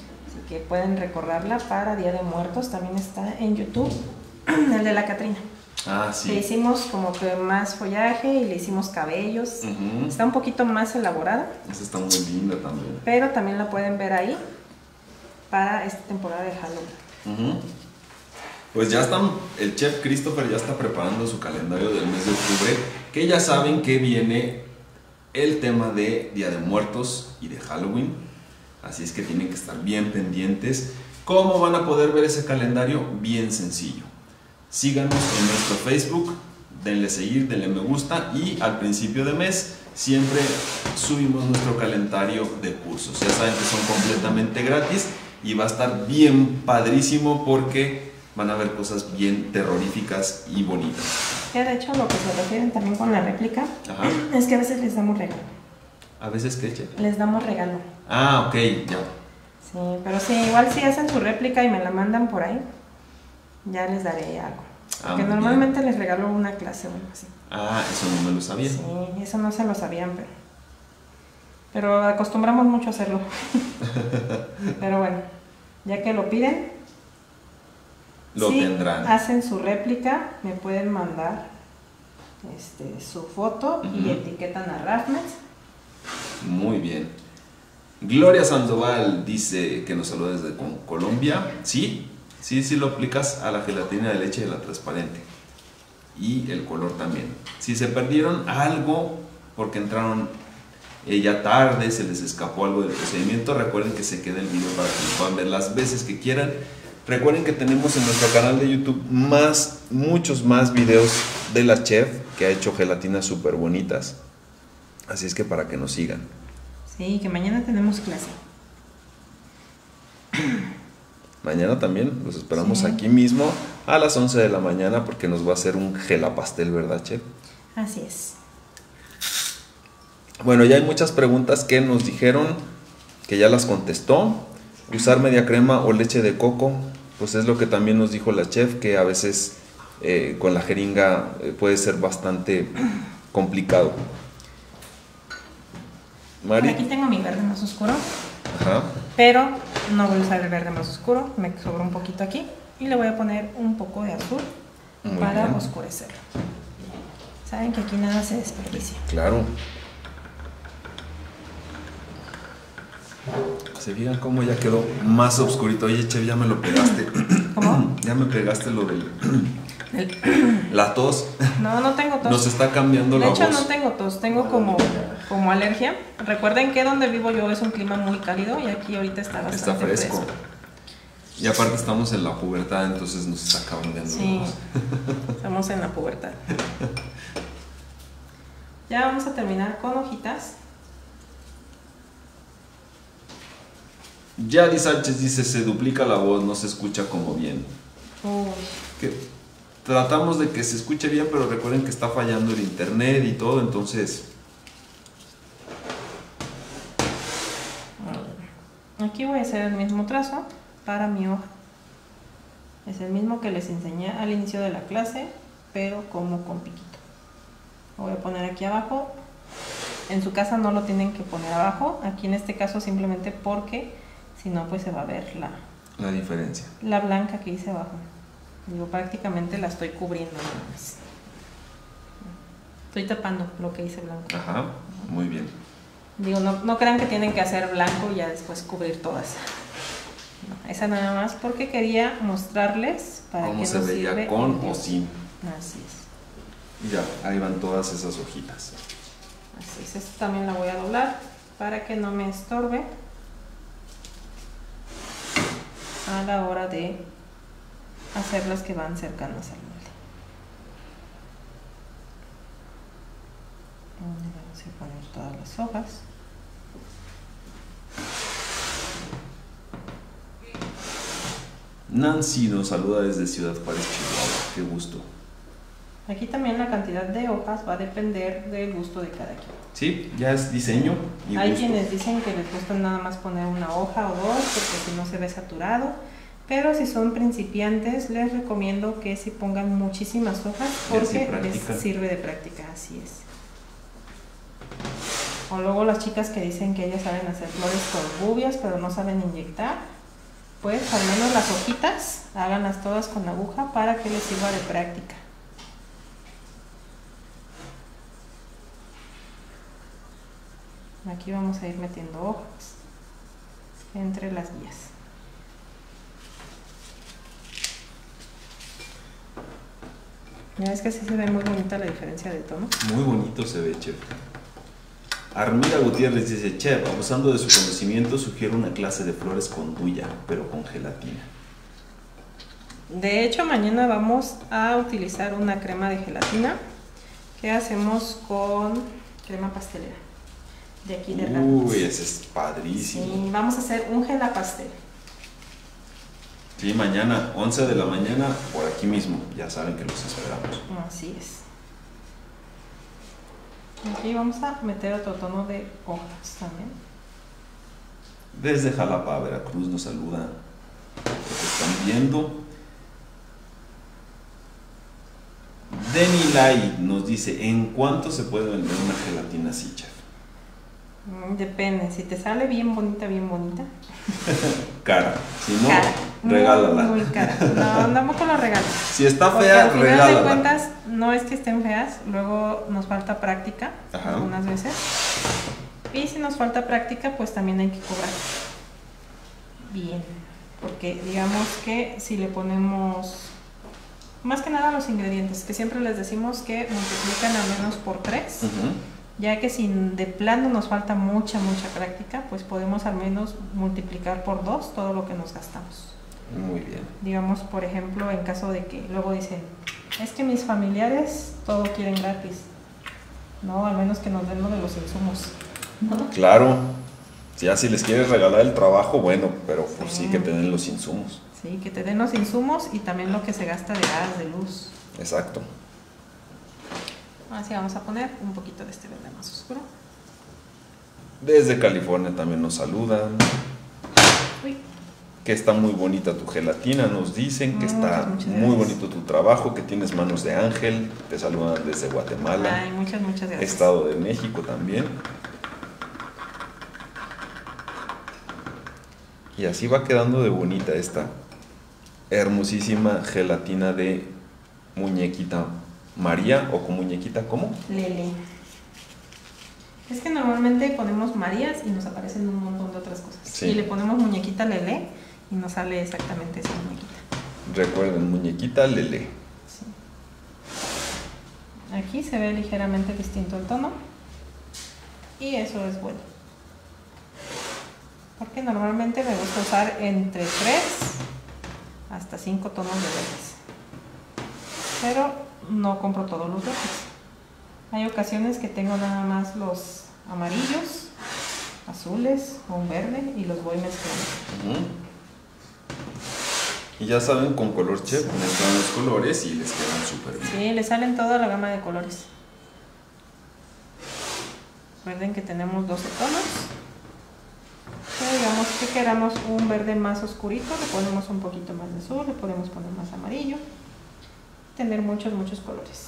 que pueden recordarla para Día de Muertos. También está en YouTube, el de la Catrina. Ah, sí. Le hicimos como que más follaje y le hicimos cabellos. Uh-huh. Está un poquito más elaborada. Esa está muy linda también. Pero también la pueden ver ahí para esta temporada de Halloween. Uh-huh. Pues ya están, el chef Christopher ya está preparando su calendario del mes de octubre, que ya saben que viene el tema de Día de Muertos y de Halloween, así es que tienen que estar bien pendientes. ¿Cómo van a poder ver ese calendario? Bien sencillo. Síganos en nuestro Facebook, denle seguir, denle me gusta y al principio de mes siempre subimos nuestro calendario de cursos. Ya saben que son completamente gratis y va a estar bien padrísimo porque van a ver cosas bien terroríficas y bonitas. Ya de hecho lo que se refieren también con la réplica. Ajá. Es que a veces les damos regalo. ¿A veces qué, chef? Les damos regalo. Ah, ok, ya. Sí, pero sí, igual si hacen su réplica y me la mandan por ahí, ya les daré algo. Ah, porque normalmente bien. Les regalo una clase o algo así. Ah, eso no me lo sabía. Sí, eso no se lo sabían, pero, pero acostumbramos mucho a hacerlo. Pero bueno, ya que lo piden, lo si tendrán. Hacen su réplica, me pueden mandar este, su foto uh-huh. y etiquetan a Rafmex. Muy bien. Gloria Sandoval dice que nos saluda desde Colombia. Sí, sí, sí lo aplicas a la gelatina de leche de la transparente. Y el color también. Si se perdieron algo porque entraron ya tarde, se les escapó algo del procedimiento, recuerden que se queda el video para que lo puedan ver las veces que quieran. Recuerden que tenemos en nuestro canal de YouTube más, muchos más videos de la chef que ha hecho gelatinas súper bonitas. Así es que para que nos sigan. Sí, que mañana tenemos clase. Mañana también los esperamos sí. aquí mismo a las once de la mañana porque nos va a hacer un gelapastel, ¿verdad, chef? Así es. Bueno, ya hay muchas preguntas que nos dijeron que ya las contestó. Usar media crema o leche de coco, pues es lo que también nos dijo la chef, que a veces eh, con la jeringa eh, puede ser bastante complicado. Mari. Aquí tengo mi verde más oscuro. Ajá. Pero no voy a usar el verde más oscuro, me sobra un poquito aquí y le voy a poner un poco de azul Muy para bien. oscurecerlo. Saben que aquí nada se desperdicia. Claro. ¿Se fijan cómo ya quedó más oscurito? Oye, chef, ya me lo pegaste. ¿Cómo? Ya me pegaste lo del... la tos. No, no tengo tos. Nos está cambiando de la hecho, voz. no tengo tos, tengo como, como alergia. Recuerden que donde vivo yo es un clima muy cálido y aquí ahorita está bastante Está fresco. fresco. Y aparte estamos en la pubertad, entonces nos está cambiando sí, la voz. Estamos en la pubertad. Ya vamos a terminar con hojitas. Yadi Sánchez dice, se duplica la voz, no se escucha como bien. Uy. Que tratamos de que se escuche bien, pero recuerden que está fallando el internet y todo, entonces... Aquí voy a hacer el mismo trazo para mi hoja. Es el mismo que les enseñé al inicio de la clase, pero como con piquito. Lo voy a poner aquí abajo. En su casa no lo tienen que poner abajo, aquí en este caso simplemente porque si no pues se va a ver la, la diferencia. La blanca que hice abajo. Digo, prácticamente la estoy cubriendo nada más. Estoy tapando lo que hice blanco. Ajá, muy bien. Digo, no, no crean que tienen que hacer blanco y ya después cubrir todas. No, esa nada más porque quería mostrarles para cómo que se nos veía sirve con o sin. Así es. Ya, ahí van todas esas hojitas. Así es, esta también la voy a doblar para que no me estorbe a la hora de hacer las que van cercanas al molde. Vamos a poner todas las hojas. Nancy nos saluda desde Ciudad Juárez, Chihuahua. Qué gusto. Aquí también la cantidad de hojas va a depender del gusto de cada quien. Sí, ya es diseño y Hay gusto. quienes dicen que les gusta nada más poner una hoja o dos porque si no se ve saturado. Pero si son principiantes, les recomiendo que si pongan muchísimas hojas porque les sirve de práctica, así es. O luego las chicas que dicen que ellas saben hacer flores con gubias pero no saben inyectar, pues al menos las hojitas, háganlas todas con aguja para que les sirva de práctica. Aquí vamos a ir metiendo hojas entre las guías. Ya es que sí se ve muy bonita la diferencia de tono. Muy bonito se ve, chef. Armida Gutiérrez dice, chef, abusando de su conocimiento, sugiero una clase de flores con duya, pero con gelatina. De hecho, mañana vamos a utilizar una crema de gelatina que hacemos con crema pastelera de aquí de Ramos. Uy, ese es padrísimo. Sí, vamos a hacer un gela pastel. Sí, mañana, once de la mañana, por aquí mismo. Ya saben que los esperamos. Así es. Aquí vamos a meter otro tono de hojas también. Desde Jalapa, Veracruz, nos saluda los que están viendo. Denny Light nos dice, ¿en cuánto se puede vender una gelatina así, chef? Depende, si te sale bien bonita, bien bonita. Cara, si no, cara. regálala. Muy, muy cara. No, tampoco la regalo. Si está Porque fea, al final regálala. de cuentas, no es que estén feas, luego nos falta práctica, Ajá. algunas veces. Y si nos falta práctica, pues también hay que cobrar bien. Porque digamos que si le ponemos, más que nada los ingredientes, que siempre les decimos que multiplican al menos por tres. Uh-huh. Ya que si de plano nos falta mucha, mucha práctica, pues podemos al menos multiplicar por dos todo lo que nos gastamos. Muy bien. Digamos, por ejemplo, en caso de que luego dicen, es que mis familiares todo quieren gratis. No, al menos que nos den lo de los insumos, ¿no? Claro. Ya si les quieres regalar el trabajo, bueno, pero pues sí, Sí. que te den los insumos. Sí, que te den los insumos y también lo que se gasta de gas, de luz. Exacto. Así vamos a poner un poquito de este verde más oscuro. Desde California también nos saludan. Uy. Que está muy bonita tu gelatina, nos dicen que Muchas, está muchas muy gracias. bonito tu trabajo, que tienes manos de ángel. Te saludan desde Guatemala, Ay, muchas, muchas gracias. Estado de México también. Y así va quedando de bonita esta hermosísima gelatina de muñequita María, o con muñequita, ¿cómo? Lele. Es que normalmente ponemos Marías y nos aparecen un montón de otras cosas. Sí. Y le ponemos muñequita Lele y nos sale exactamente esa muñequita. Recuerden, muñequita Lele. Sí. Aquí se ve ligeramente distinto el tono y eso es bueno. Porque normalmente me gusta usar entre tres hasta cinco tonos de verdes. Pero no compro todos los verdes. Hay ocasiones que tengo nada más los amarillos, azules o un verde y los voy mezclando. Uh-huh. Y ya saben, con color chef mezclan los colores y les quedan súper bien. Sí, le salen toda la gama de colores. Recuerden que tenemos doce tonos. Pero digamos que queramos un verde más oscurito, le ponemos un poquito más de azul, le podemos poner más amarillo. Tener muchos, muchos colores.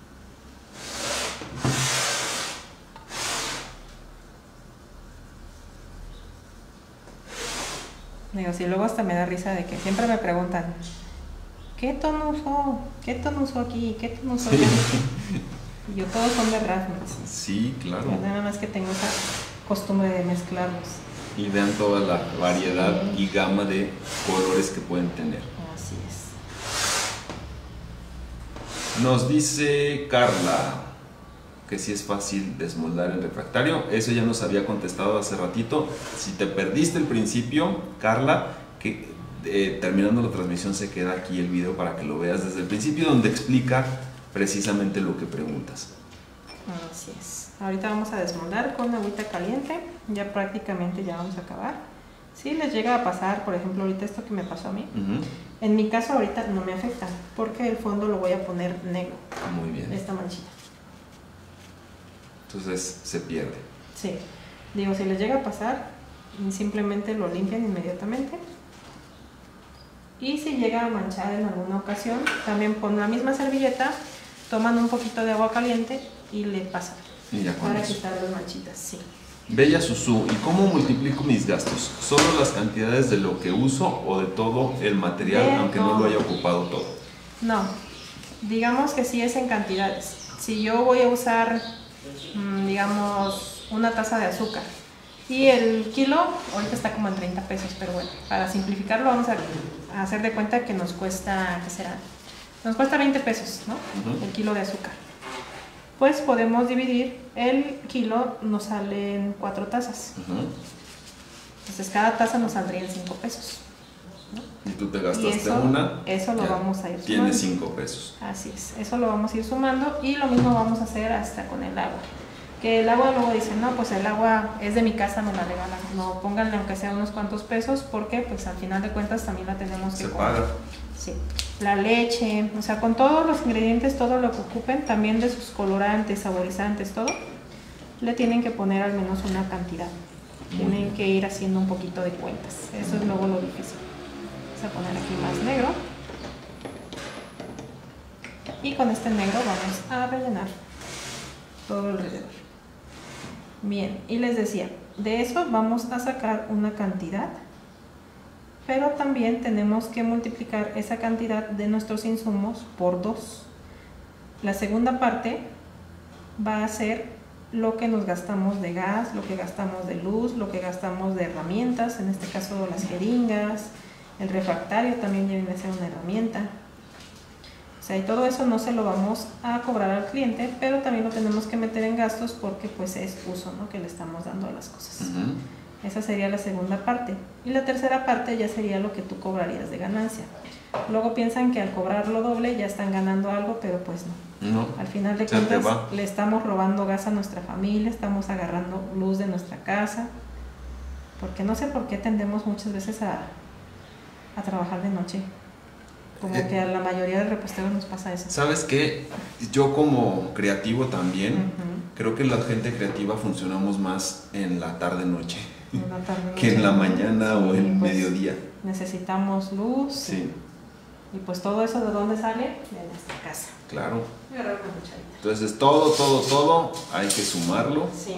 Digo, si luego hasta me da risa de que siempre me preguntan, ¿qué tono usó? ¿Qué tono usó aquí? ¿Qué tono usó allá? Y yo, todos son de Rasmus. Sí, claro. Nada más que tengo esa costumbre de mezclarlos. Y vean toda la variedad Sí. y gama de colores que pueden tener. Así es. Nos dice Carla que si es fácil desmoldar el refractario. Eso ya nos había contestado hace ratito. Si te perdiste el principio, Carla, que eh, terminando la transmisión se queda aquí el video para que lo veas desde el principio, donde explica precisamente lo que preguntas. Así es. Ahorita vamos a desmoldar con agüita caliente. Ya prácticamente ya vamos a acabar. Si les llega a pasar, por ejemplo, ahorita esto que me pasó a mí, Uh-huh. en mi caso ahorita no me afecta, porque el fondo lo voy a poner negro, Muy bien. esta manchita. Entonces se pierde. Sí, digo, si les llega a pasar, simplemente lo limpian inmediatamente. Y si llega a manchar en alguna ocasión, también con la misma servilleta, toman un poquito de agua caliente y le pasan Y ya con para eso. quitar las manchitas, sí. Bella Susu, ¿y cómo multiplico mis gastos? ¿Solo las cantidades de lo que uso o de todo el material, De aunque no todo. lo haya ocupado todo? No, digamos que sí es en cantidades. Si yo voy a usar, mmm, digamos, una taza de azúcar y el kilo ahorita está como en treinta pesos, pero bueno, para simplificarlo vamos a, a hacer de cuenta que nos cuesta, ¿qué será? Nos cuesta veinte pesos, ¿no? Uh-huh. El kilo de azúcar. Pues podemos dividir, el kilo nos salen cuatro tazas. Uh-huh. Entonces cada taza nos saldría en cinco pesos. Y tú te Y gastaste eso, una, eso lo ya vamos a ir sumando. tienes cinco pesos. Así es, eso lo vamos a ir sumando y lo mismo vamos a hacer hasta con el agua. Que el agua luego dicen, no, pues el agua es de mi casa, me la regalan. No, pónganle aunque sea unos cuantos pesos porque pues al final de cuentas también la tenemos que Se comprar. paga. Sí, la leche, o sea, con todos los ingredientes, todo lo que ocupen, también de sus colorantes, saborizantes, todo, le tienen que poner al menos una cantidad. Tienen que ir haciendo un poquito de cuentas. Eso es luego lo difícil. Vamos a poner aquí más negro. Y con este negro vamos a rellenar todo alrededor. Bien, y les decía, de eso vamos a sacar una cantidad, pero también tenemos que multiplicar esa cantidad de nuestros insumos por dos. La segunda parte va a ser lo que nos gastamos de gas, lo que gastamos de luz, lo que gastamos de herramientas, en este caso las jeringas, el refractario también viene a ser una herramienta. O sea, y todo eso no se lo vamos a cobrar al cliente, pero también lo tenemos que meter en gastos porque pues es uso, ¿no?, que le estamos dando a las cosas. Uh-huh. Esa sería la segunda parte. Y la tercera parte ya sería lo que tú cobrarías de ganancia. Luego piensan que al cobrar lo doble ya están ganando algo, pero pues no. No. Al final de cuentas le estamos robando gas a nuestra familia, estamos agarrando luz de nuestra casa. Porque no sé por qué tendemos muchas veces a, a trabajar de noche. Como eh, que a la mayoría de reposteros nos pasa eso. ¿Sabes qué? Yo como creativo también, uh-huh. creo que la gente creativa funcionamos más en la tarde-noche. En la tarde noche, que en la mañana sí, o en pues mediodía. Necesitamos luz. Sí. Y pues todo eso, ¿de dónde sale? De nuestra casa. Claro. Voy a agarrar una cucharita. Entonces todo, todo, todo hay que sumarlo. Sí.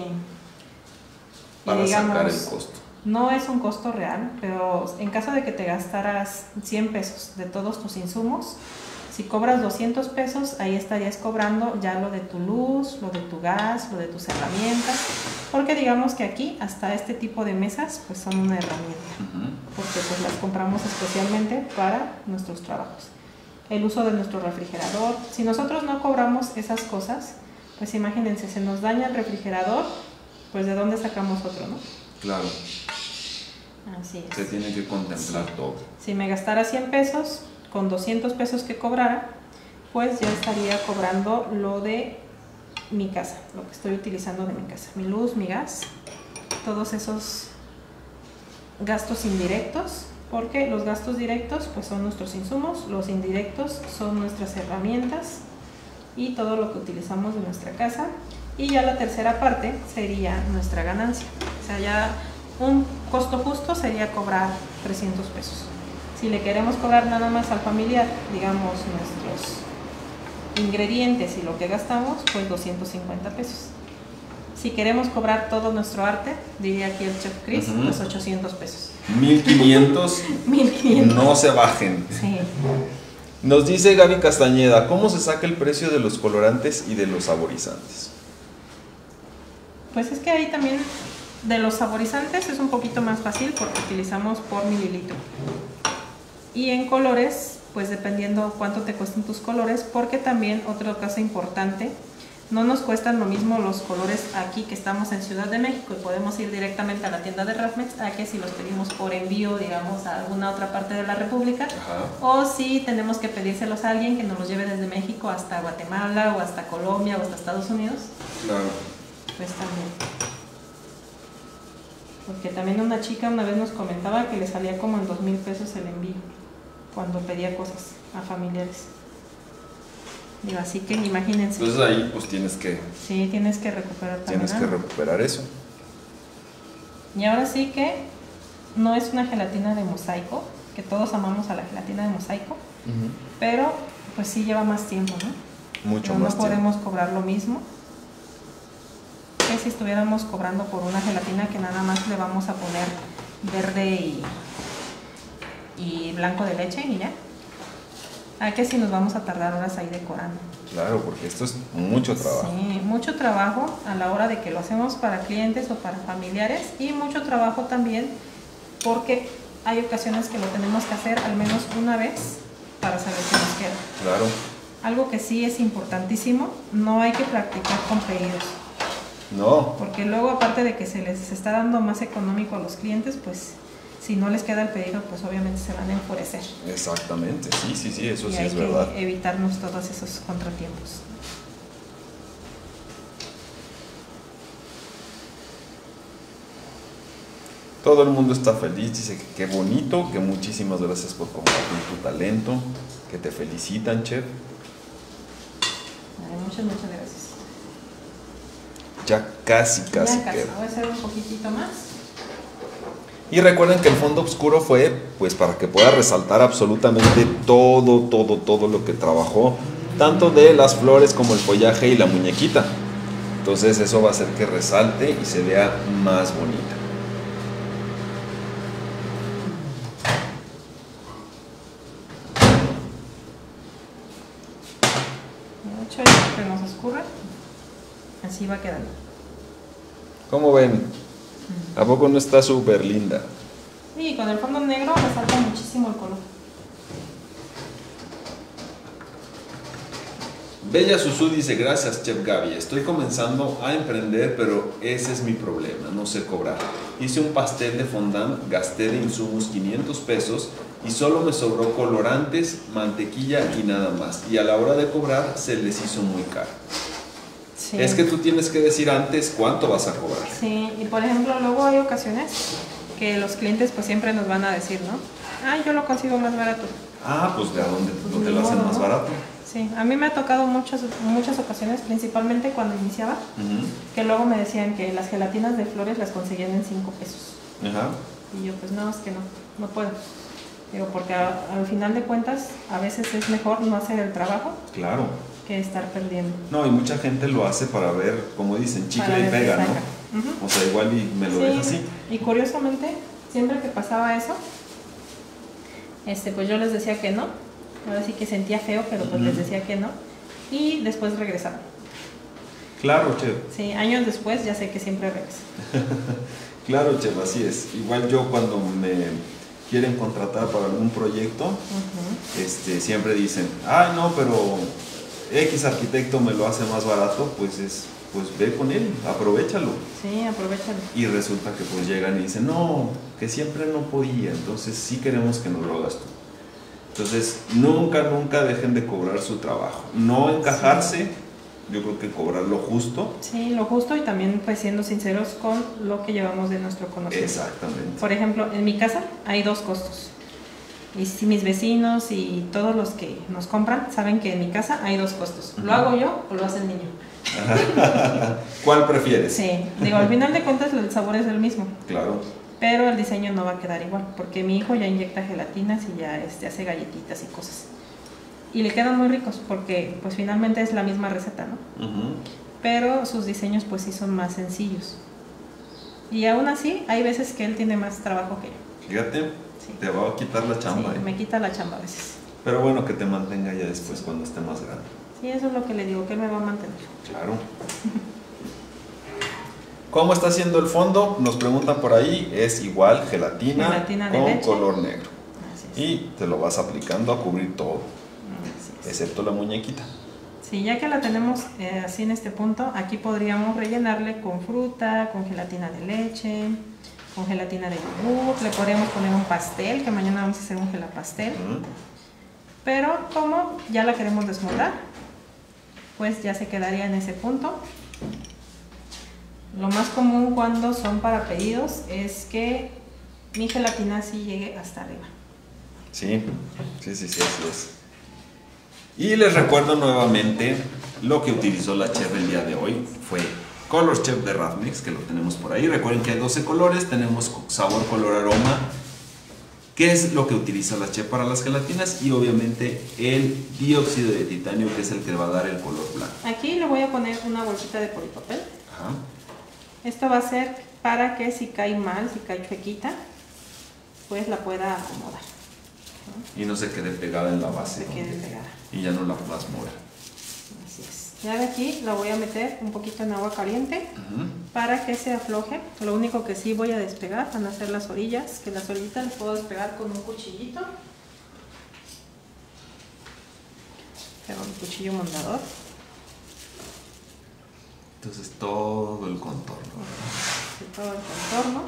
Para y digamos, sacar el costo. No es un costo real, pero en caso de que te gastaras cien pesos de todos tus insumos, si cobras doscientos pesos, ahí estarías cobrando ya lo de tu luz, lo de tu gas, lo de tus herramientas, porque digamos que aquí hasta este tipo de mesas pues son una herramienta, uh-huh. porque pues las compramos especialmente para nuestros trabajos. El uso de nuestro refrigerador, si nosotros no cobramos esas cosas, pues imagínense, se nos daña el refrigerador, pues de dónde sacamos otro, ¿no? Claro. Así es. Se tiene que contemplar sí. todo. Si me gastara cien pesos, con doscientos pesos que cobrara, pues ya estaría cobrando lo de mi casa, lo que estoy utilizando de mi casa, mi luz, mi gas, todos esos gastos indirectos, porque los gastos directos pues son nuestros insumos, los indirectos son nuestras herramientas y todo lo que utilizamos de nuestra casa, y ya la tercera parte sería nuestra ganancia. O sea, ya un costo justo sería cobrar trescientos pesos. Si le queremos cobrar nada más al familiar, digamos nuestros ingredientes y lo que gastamos, pues doscientos cincuenta pesos. Si queremos cobrar todo nuestro arte, diría aquí el chef Chris, uh-huh. pues ochocientos pesos. mil quinientos. mil quinientos. No se bajen. Sí. Nos dice Gaby Castañeda, ¿cómo se saca el precio de los colorantes y de los saborizantes? Pues es que ahí también de los saborizantes es un poquito más fácil porque utilizamos por mililitro. Y en colores, pues dependiendo cuánto te cuesten tus colores, porque también otra cosa importante, no nos cuestan lo mismo los colores aquí que estamos en Ciudad de México y podemos ir directamente a la tienda de Rafmex, a que si los pedimos por envío, digamos, a alguna otra parte de la República, ajá. o si tenemos que pedírselos a alguien que nos los lleve desde México hasta Guatemala o hasta Colombia o hasta Estados Unidos. Claro. Pues también. Porque también una chica una vez nos comentaba que le salía como en dos mil pesos el envío cuando pedía cosas a familiares. Digo, así que imagínense. Entonces ahí pues tienes que... Sí, tienes que recuperar también. Tienes que recuperar eso. Y ahora sí que no es una gelatina de mosaico, que todos amamos a la gelatina de mosaico, uh-huh. pero pues sí lleva más tiempo, ¿no? Mucho pero más no podemos tiempo. cobrar lo mismo. que si estuviéramos cobrando por una gelatina que nada más le vamos a poner verde y, y blanco de leche y ya. ¿A que si nos vamos a tardar horas ahí decorando? Claro, porque esto es mucho trabajo. Sí, mucho trabajo a la hora de que lo hacemos para clientes o para familiares, y mucho trabajo también porque hay ocasiones que lo tenemos que hacer al menos una vez para saber si nos queda. Claro. Algo que sí es importantísimo, no hay que practicar con pedidos. No. Porque luego, aparte de que se les está dando más económico a los clientes, pues si no les queda el pedido, pues obviamente se van a enfurecer. Exactamente, sí, sí, sí, eso y sí hay es que verdad. evitarnos todos esos contratiempos. Todo el mundo está feliz, dice que qué bonito, que muchísimas gracias por compartir tu talento, que te felicitan, chef. Vale, muchas, muchas gracias. Ya casi, casi Ya casi, queda. voy a hacer un poquitito más. Y recuerden que el fondo oscuro fue pues para que pueda resaltar absolutamente todo, todo, todo lo que trabajó, tanto de las flores como el follaje y la muñequita. Entonces eso va a hacer que resalte y se vea más bonita. Mucho ya que nos escurre, así va quedando. ¿Cómo ven? ¿A poco no está súper linda? Y con el fondo negro resalta muchísimo el color. Bella Susu dice, gracias Chef Gaby, estoy comenzando a emprender, pero ese es mi problema, no sé cobrar. Hice un pastel de fondant, gasté de insumos quinientos pesos y solo me sobró colorantes, mantequilla y nada más. Y a la hora de cobrar se les hizo muy caro. Sí. Es que tú tienes que decir antes cuánto vas a cobrar. Sí, y por ejemplo, luego hay ocasiones que los clientes pues siempre nos van a decir, ¿no? Ah, yo lo consigo más barato. Ah, pues de a dónde Pues no te ni lo hacen modo, más ¿no? barato. Sí, a mí me ha tocado muchas, muchas ocasiones, principalmente cuando iniciaba, Uh-huh. que luego me decían que las gelatinas de flores las conseguían en cinco pesos. Ajá. Y yo, pues no, es que no, no puedo. Digo, porque a- al final de cuentas, a veces es mejor no hacer el trabajo Claro. que estar perdiendo. No, y mucha gente lo hace para ver, como dicen, chicle Para y ver si pega, saca. ¿no? Ujú. O sea, igual y me lo Sí, deja así. y curiosamente, siempre que pasaba eso, este, pues yo les decía que no. Ahora sí que sentía feo, pero pues Ujú. les decía que no. Y después regresaba. Claro, chef. Sí, años después ya sé que siempre regresa. Claro, chef, así es. Igual yo cuando me quieren contratar para algún proyecto, Ujú. este, siempre dicen, ay no, pero X arquitecto me lo hace más barato, pues es, pues ve con él, aprovéchalo. Sí, aprovechalo. Y resulta que pues llegan y dicen, no, que siempre no podía, entonces sí queremos que nos lo hagas tú. Entonces, nunca, nunca dejen de cobrar su trabajo. No encajarse, yo creo que cobrar lo justo. Sí, lo justo, y también pues siendo sinceros con lo que llevamos de nuestro conocimiento. Exactamente. Por ejemplo, en mi casa hay dos costos. Y si mis vecinos y todos los que nos compran saben que en mi casa hay dos costos. ¿Lo Ujú. hago yo o lo hace el niño? ¿Cuál prefieres? Sí, digo, al final de cuentas el sabor es el mismo, Claro. pero el diseño no va a quedar igual, porque mi hijo ya inyecta gelatinas y ya este, hace galletitas y cosas. Y le quedan muy ricos, porque pues finalmente es la misma receta, ¿no? Ujú. Pero sus diseños pues sí son más sencillos. Y aún así, hay veces que él tiene más trabajo que yo. Fíjate, Sí. te va a quitar la chamba. Sí, ¿eh? me quita la chamba a veces. Pero bueno, que te mantenga ya después cuando esté más grande. Sí, eso es lo que le digo, que él me va a mantener. Claro. ¿Cómo está haciendo el fondo? Nos preguntan por ahí. Es igual, gelatina, Gelatina de con leche. color negro. Así es. Y te lo vas aplicando a cubrir todo, Así es. excepto la muñequita. Sí, ya que la tenemos eh, así en este punto, aquí podríamos rellenarle con fruta, con gelatina de leche, con gelatina de yogur, le podríamos poner un pastel, que mañana vamos a hacer un gelapastel. Ujú. Pero como ya la queremos desmoldar, pues ya se quedaría en ese punto. Lo más común cuando son para pedidos es que mi gelatina sí llegue hasta arriba. Sí, sí, sí, sí, así es. Y les recuerdo nuevamente lo que utilizó la chef el día de hoy. Fue Color Chef de Radmix, que lo tenemos por ahí. Recuerden que hay doce colores, tenemos sabor, color, aroma. ¿Qué es lo que utiliza la chef para las gelatinas? Y obviamente el dióxido de titanio, que es el que va a dar el color blanco. Aquí le voy a poner una bolsita de polipapel. Ajá. Esto va a ser para que si cae mal, si cae chuequita, pues la pueda acomodar, ¿no? Y no se quede pegada en la base. No se quede pegada. Y ya no la puedas mover. Así es. Ya de aquí la voy a meter un poquito en agua caliente uh-huh. para que se afloje. Lo único que sí voy a despegar van a ser las orillas, que las orillitas las puedo despegar con un cuchillito. Tengo un cuchillo moldador. Entonces todo el contorno. Sí, todo el contorno.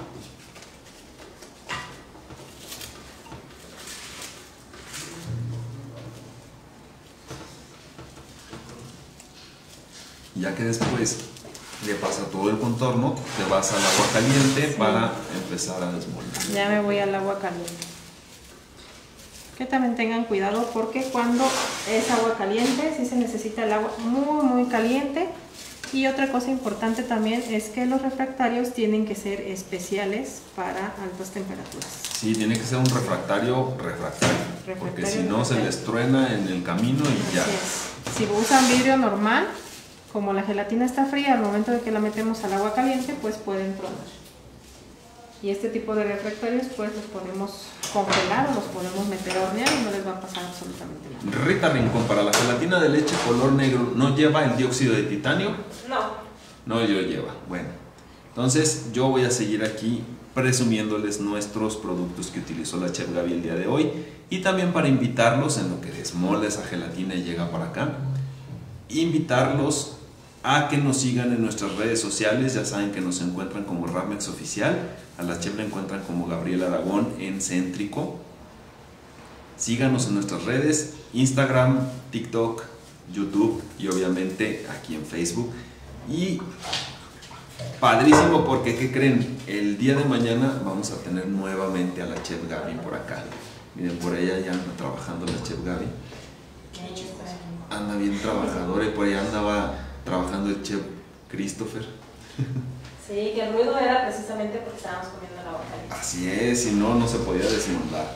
Ya que después le pasa todo el contorno, te vas al agua caliente, sí, para empezar a desmoldar. Ya me voy al agua caliente. Que también tengan cuidado porque cuando es agua caliente sí se necesita el agua muy muy caliente. Y otra cosa importante también es que los refractarios tienen que ser especiales para altas temperaturas. Sí, tiene que ser un refractario refractario, refractario porque si no se les truena en el camino y ya. Así es. Si usan vidrio normal, como la gelatina está fría, al momento de que la metemos al agua caliente, pues pueden tronar. Y este tipo de refractarios pues los podemos congelar o los podemos meter a hornear y no les va a pasar absolutamente nada. Rita Rincón, para la gelatina de leche color negro, ¿no lleva el dióxido de titanio? No. No, yo lleva. Bueno, entonces yo voy a seguir aquí presumiéndoles nuestros productos que utilizó la chef Gaby el día de hoy y también para invitarlos en lo que desmolda esa gelatina y llega para acá, invitarlos a que nos sigan en nuestras redes sociales. Ya saben que nos encuentran como Ravmex Oficial, a la chef la encuentran como Gabriel Aragón en Céntrico. Síganos en nuestras redes, Instagram, TikTok, YouTube y obviamente aquí en Facebook. Y padrísimo porque, ¿qué creen? El día de mañana vamos a tener nuevamente a la chef Gaby por acá. Miren, por allá ya anda trabajando la chef Gaby. Anda bien trabajadora y por allá andaba trabajando el chef Christopher. Sí, que el ruido era precisamente porque estábamos comiendo la bocadilla. Así es, si no, no se podía desmoldar.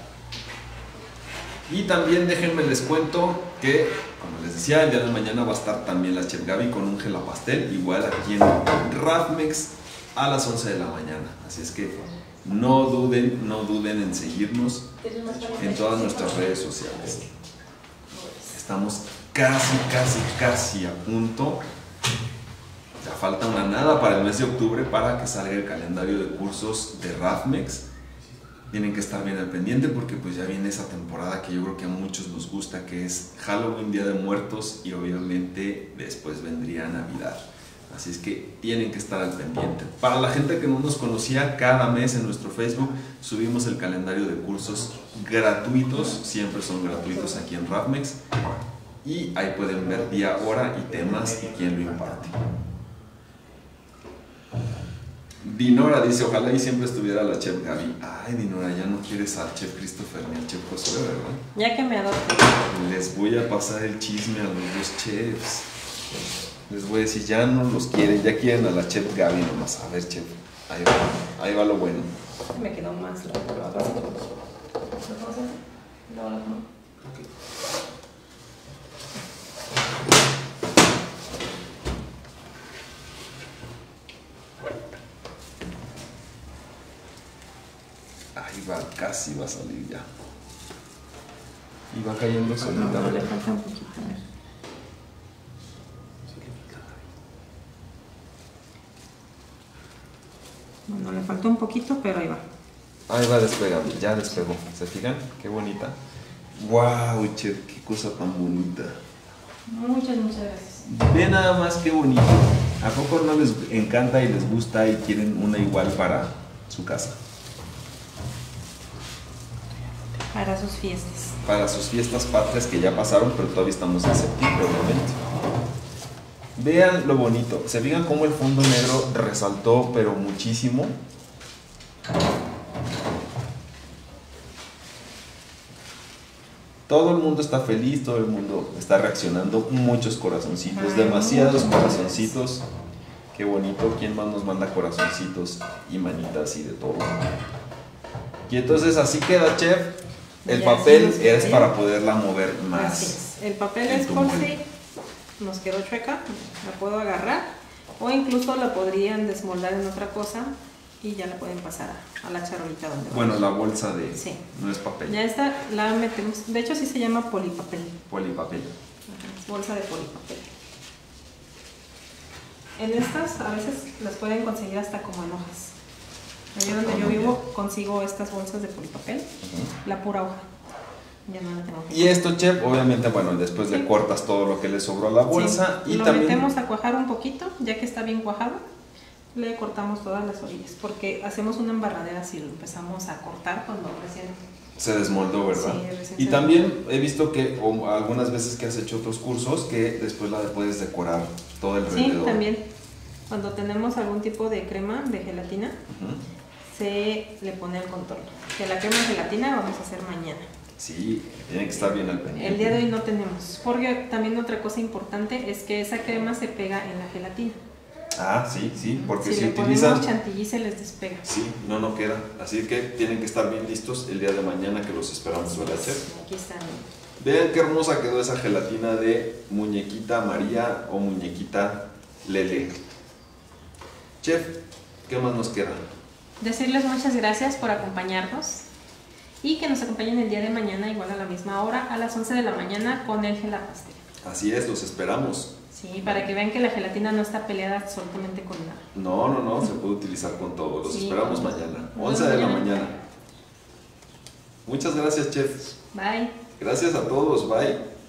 Y también déjenme les cuento que, como les decía, el día de mañana va a estar también la chef Gaby con un gelapastel, igual aquí en Ravmex a las once de la mañana. Así es que no duden, no duden en seguirnos en todas nuestras redes sociales. Estamos casi, casi, casi a punto. Ya falta una nada para el mes de octubre para que salga el calendario de cursos de Ravmex. Tienen que estar bien al pendiente porque pues ya viene esa temporada que yo creo que a muchos nos gusta, que es Halloween, Día de Muertos, y obviamente después vendría Navidad. Así es que tienen que estar al pendiente. Para la gente que no nos conocía, cada mes en nuestro Facebook subimos el calendario de cursos gratuitos, siempre son gratuitos aquí en Ravmex, y ahí pueden ver día, hora y temas y quién lo imparte. Dinora dice, ojalá y siempre estuviera la chef Gaby. Ay, Dinora, ya no quieres al chef Christopher ni al chef Josué, ¿verdad? Ya que me adopten. Les voy a pasar el chisme a los dos chefs. Les voy a decir, ya no los quieren, ya quieren a la chef Gaby nomás. A ver, chef, ahí va, ahí va lo bueno. Me quedó más lo lo hago así. ¿Lo puedo hacer? Luego lo pongo. Okay. Ahí va, casi va a salir ya. Y va cayendo solita. No, no, le falta un poquito. A ver. Bueno, le faltó un poquito, pero ahí va. Ahí va despegando, ya despegó. ¿Se fijan? Qué bonita. ¡Wow, chef! ¡Qué cosa tan bonita! Muchas, muchas gracias. Ve nada más qué bonito. ¿A poco no les encanta y les gusta y quieren una igual para su casa? Para sus fiestas. Para sus fiestas patrias que ya pasaron, pero todavía estamos en septiembre, obviamente. Vean lo bonito. Se fijan cómo el fondo negro resaltó, pero muchísimo. Todo el mundo está feliz, todo el mundo está reaccionando. Muchos corazoncitos, demasiados corazoncitos. Qué bonito. ¿Quién más nos manda corazoncitos y manitas y de todo? Y entonces así queda, chef. El Ya, papel sí, es sí. para poderla mover más. Así es. El papel en es tu por molde. si nos quedó chueca, la puedo agarrar O incluso la podrían desmoldar en otra cosa y ya la pueden pasar a, a la charolita donde va. Bueno, la bolsa de... Sí. No es papel. Ya esta la metemos, de hecho sí se llama polipapel. Polipapel. Ajá, es bolsa de polipapel. En estas a veces las pueden conseguir hasta como en hojas. Allá donde Ah, yo muy vivo bien. consigo estas bolsas de polipapel, Ujú. la pura hoja. Ya no la tengo que Y esto, chef, obviamente, bueno, después le Sí. cortas todo lo que le sobró a la bolsa Sí, y lo también metemos a cuajar un poquito, ya que está bien cuajado, le cortamos todas las orillas, porque hacemos una embarradera si lo empezamos a cortar cuando recién... se desmoldó, ¿verdad? Sí, recién Y se también he visto que, o algunas veces que has hecho otros cursos, que después la puedes decorar todo alrededor. Sí, también. Cuando tenemos algún tipo de crema de gelatina, Ujú. se le pone el contorno. Que la crema de gelatina vamos a hacer mañana. Sí, tiene que estar bien al pendiente. El día de hoy no tenemos, porque también otra cosa importante es que esa crema se pega en la gelatina. Ah, sí, sí, porque si si, le utilizan... ponemos chantilly se les despega. Sí, no, no queda. Así que tienen que estar bien listos el día de mañana que los esperamos, ¿verdad, chef? Aquí está. Vean qué hermosa quedó esa gelatina de muñequita María o muñequita Lele. Chef, ¿qué más nos queda? Decirles muchas gracias por acompañarnos y que nos acompañen el día de mañana igual a la misma hora, a las once de la mañana con el gelapastel. Así es, los esperamos. Sí, para que vean que la gelatina no está peleada absolutamente con nada. No, no, no, se puede utilizar con todo. Los Sí. esperamos mañana, Nos once vemos de la mañana. mañana. Muchas gracias, chef. Bye. Gracias a todos, bye.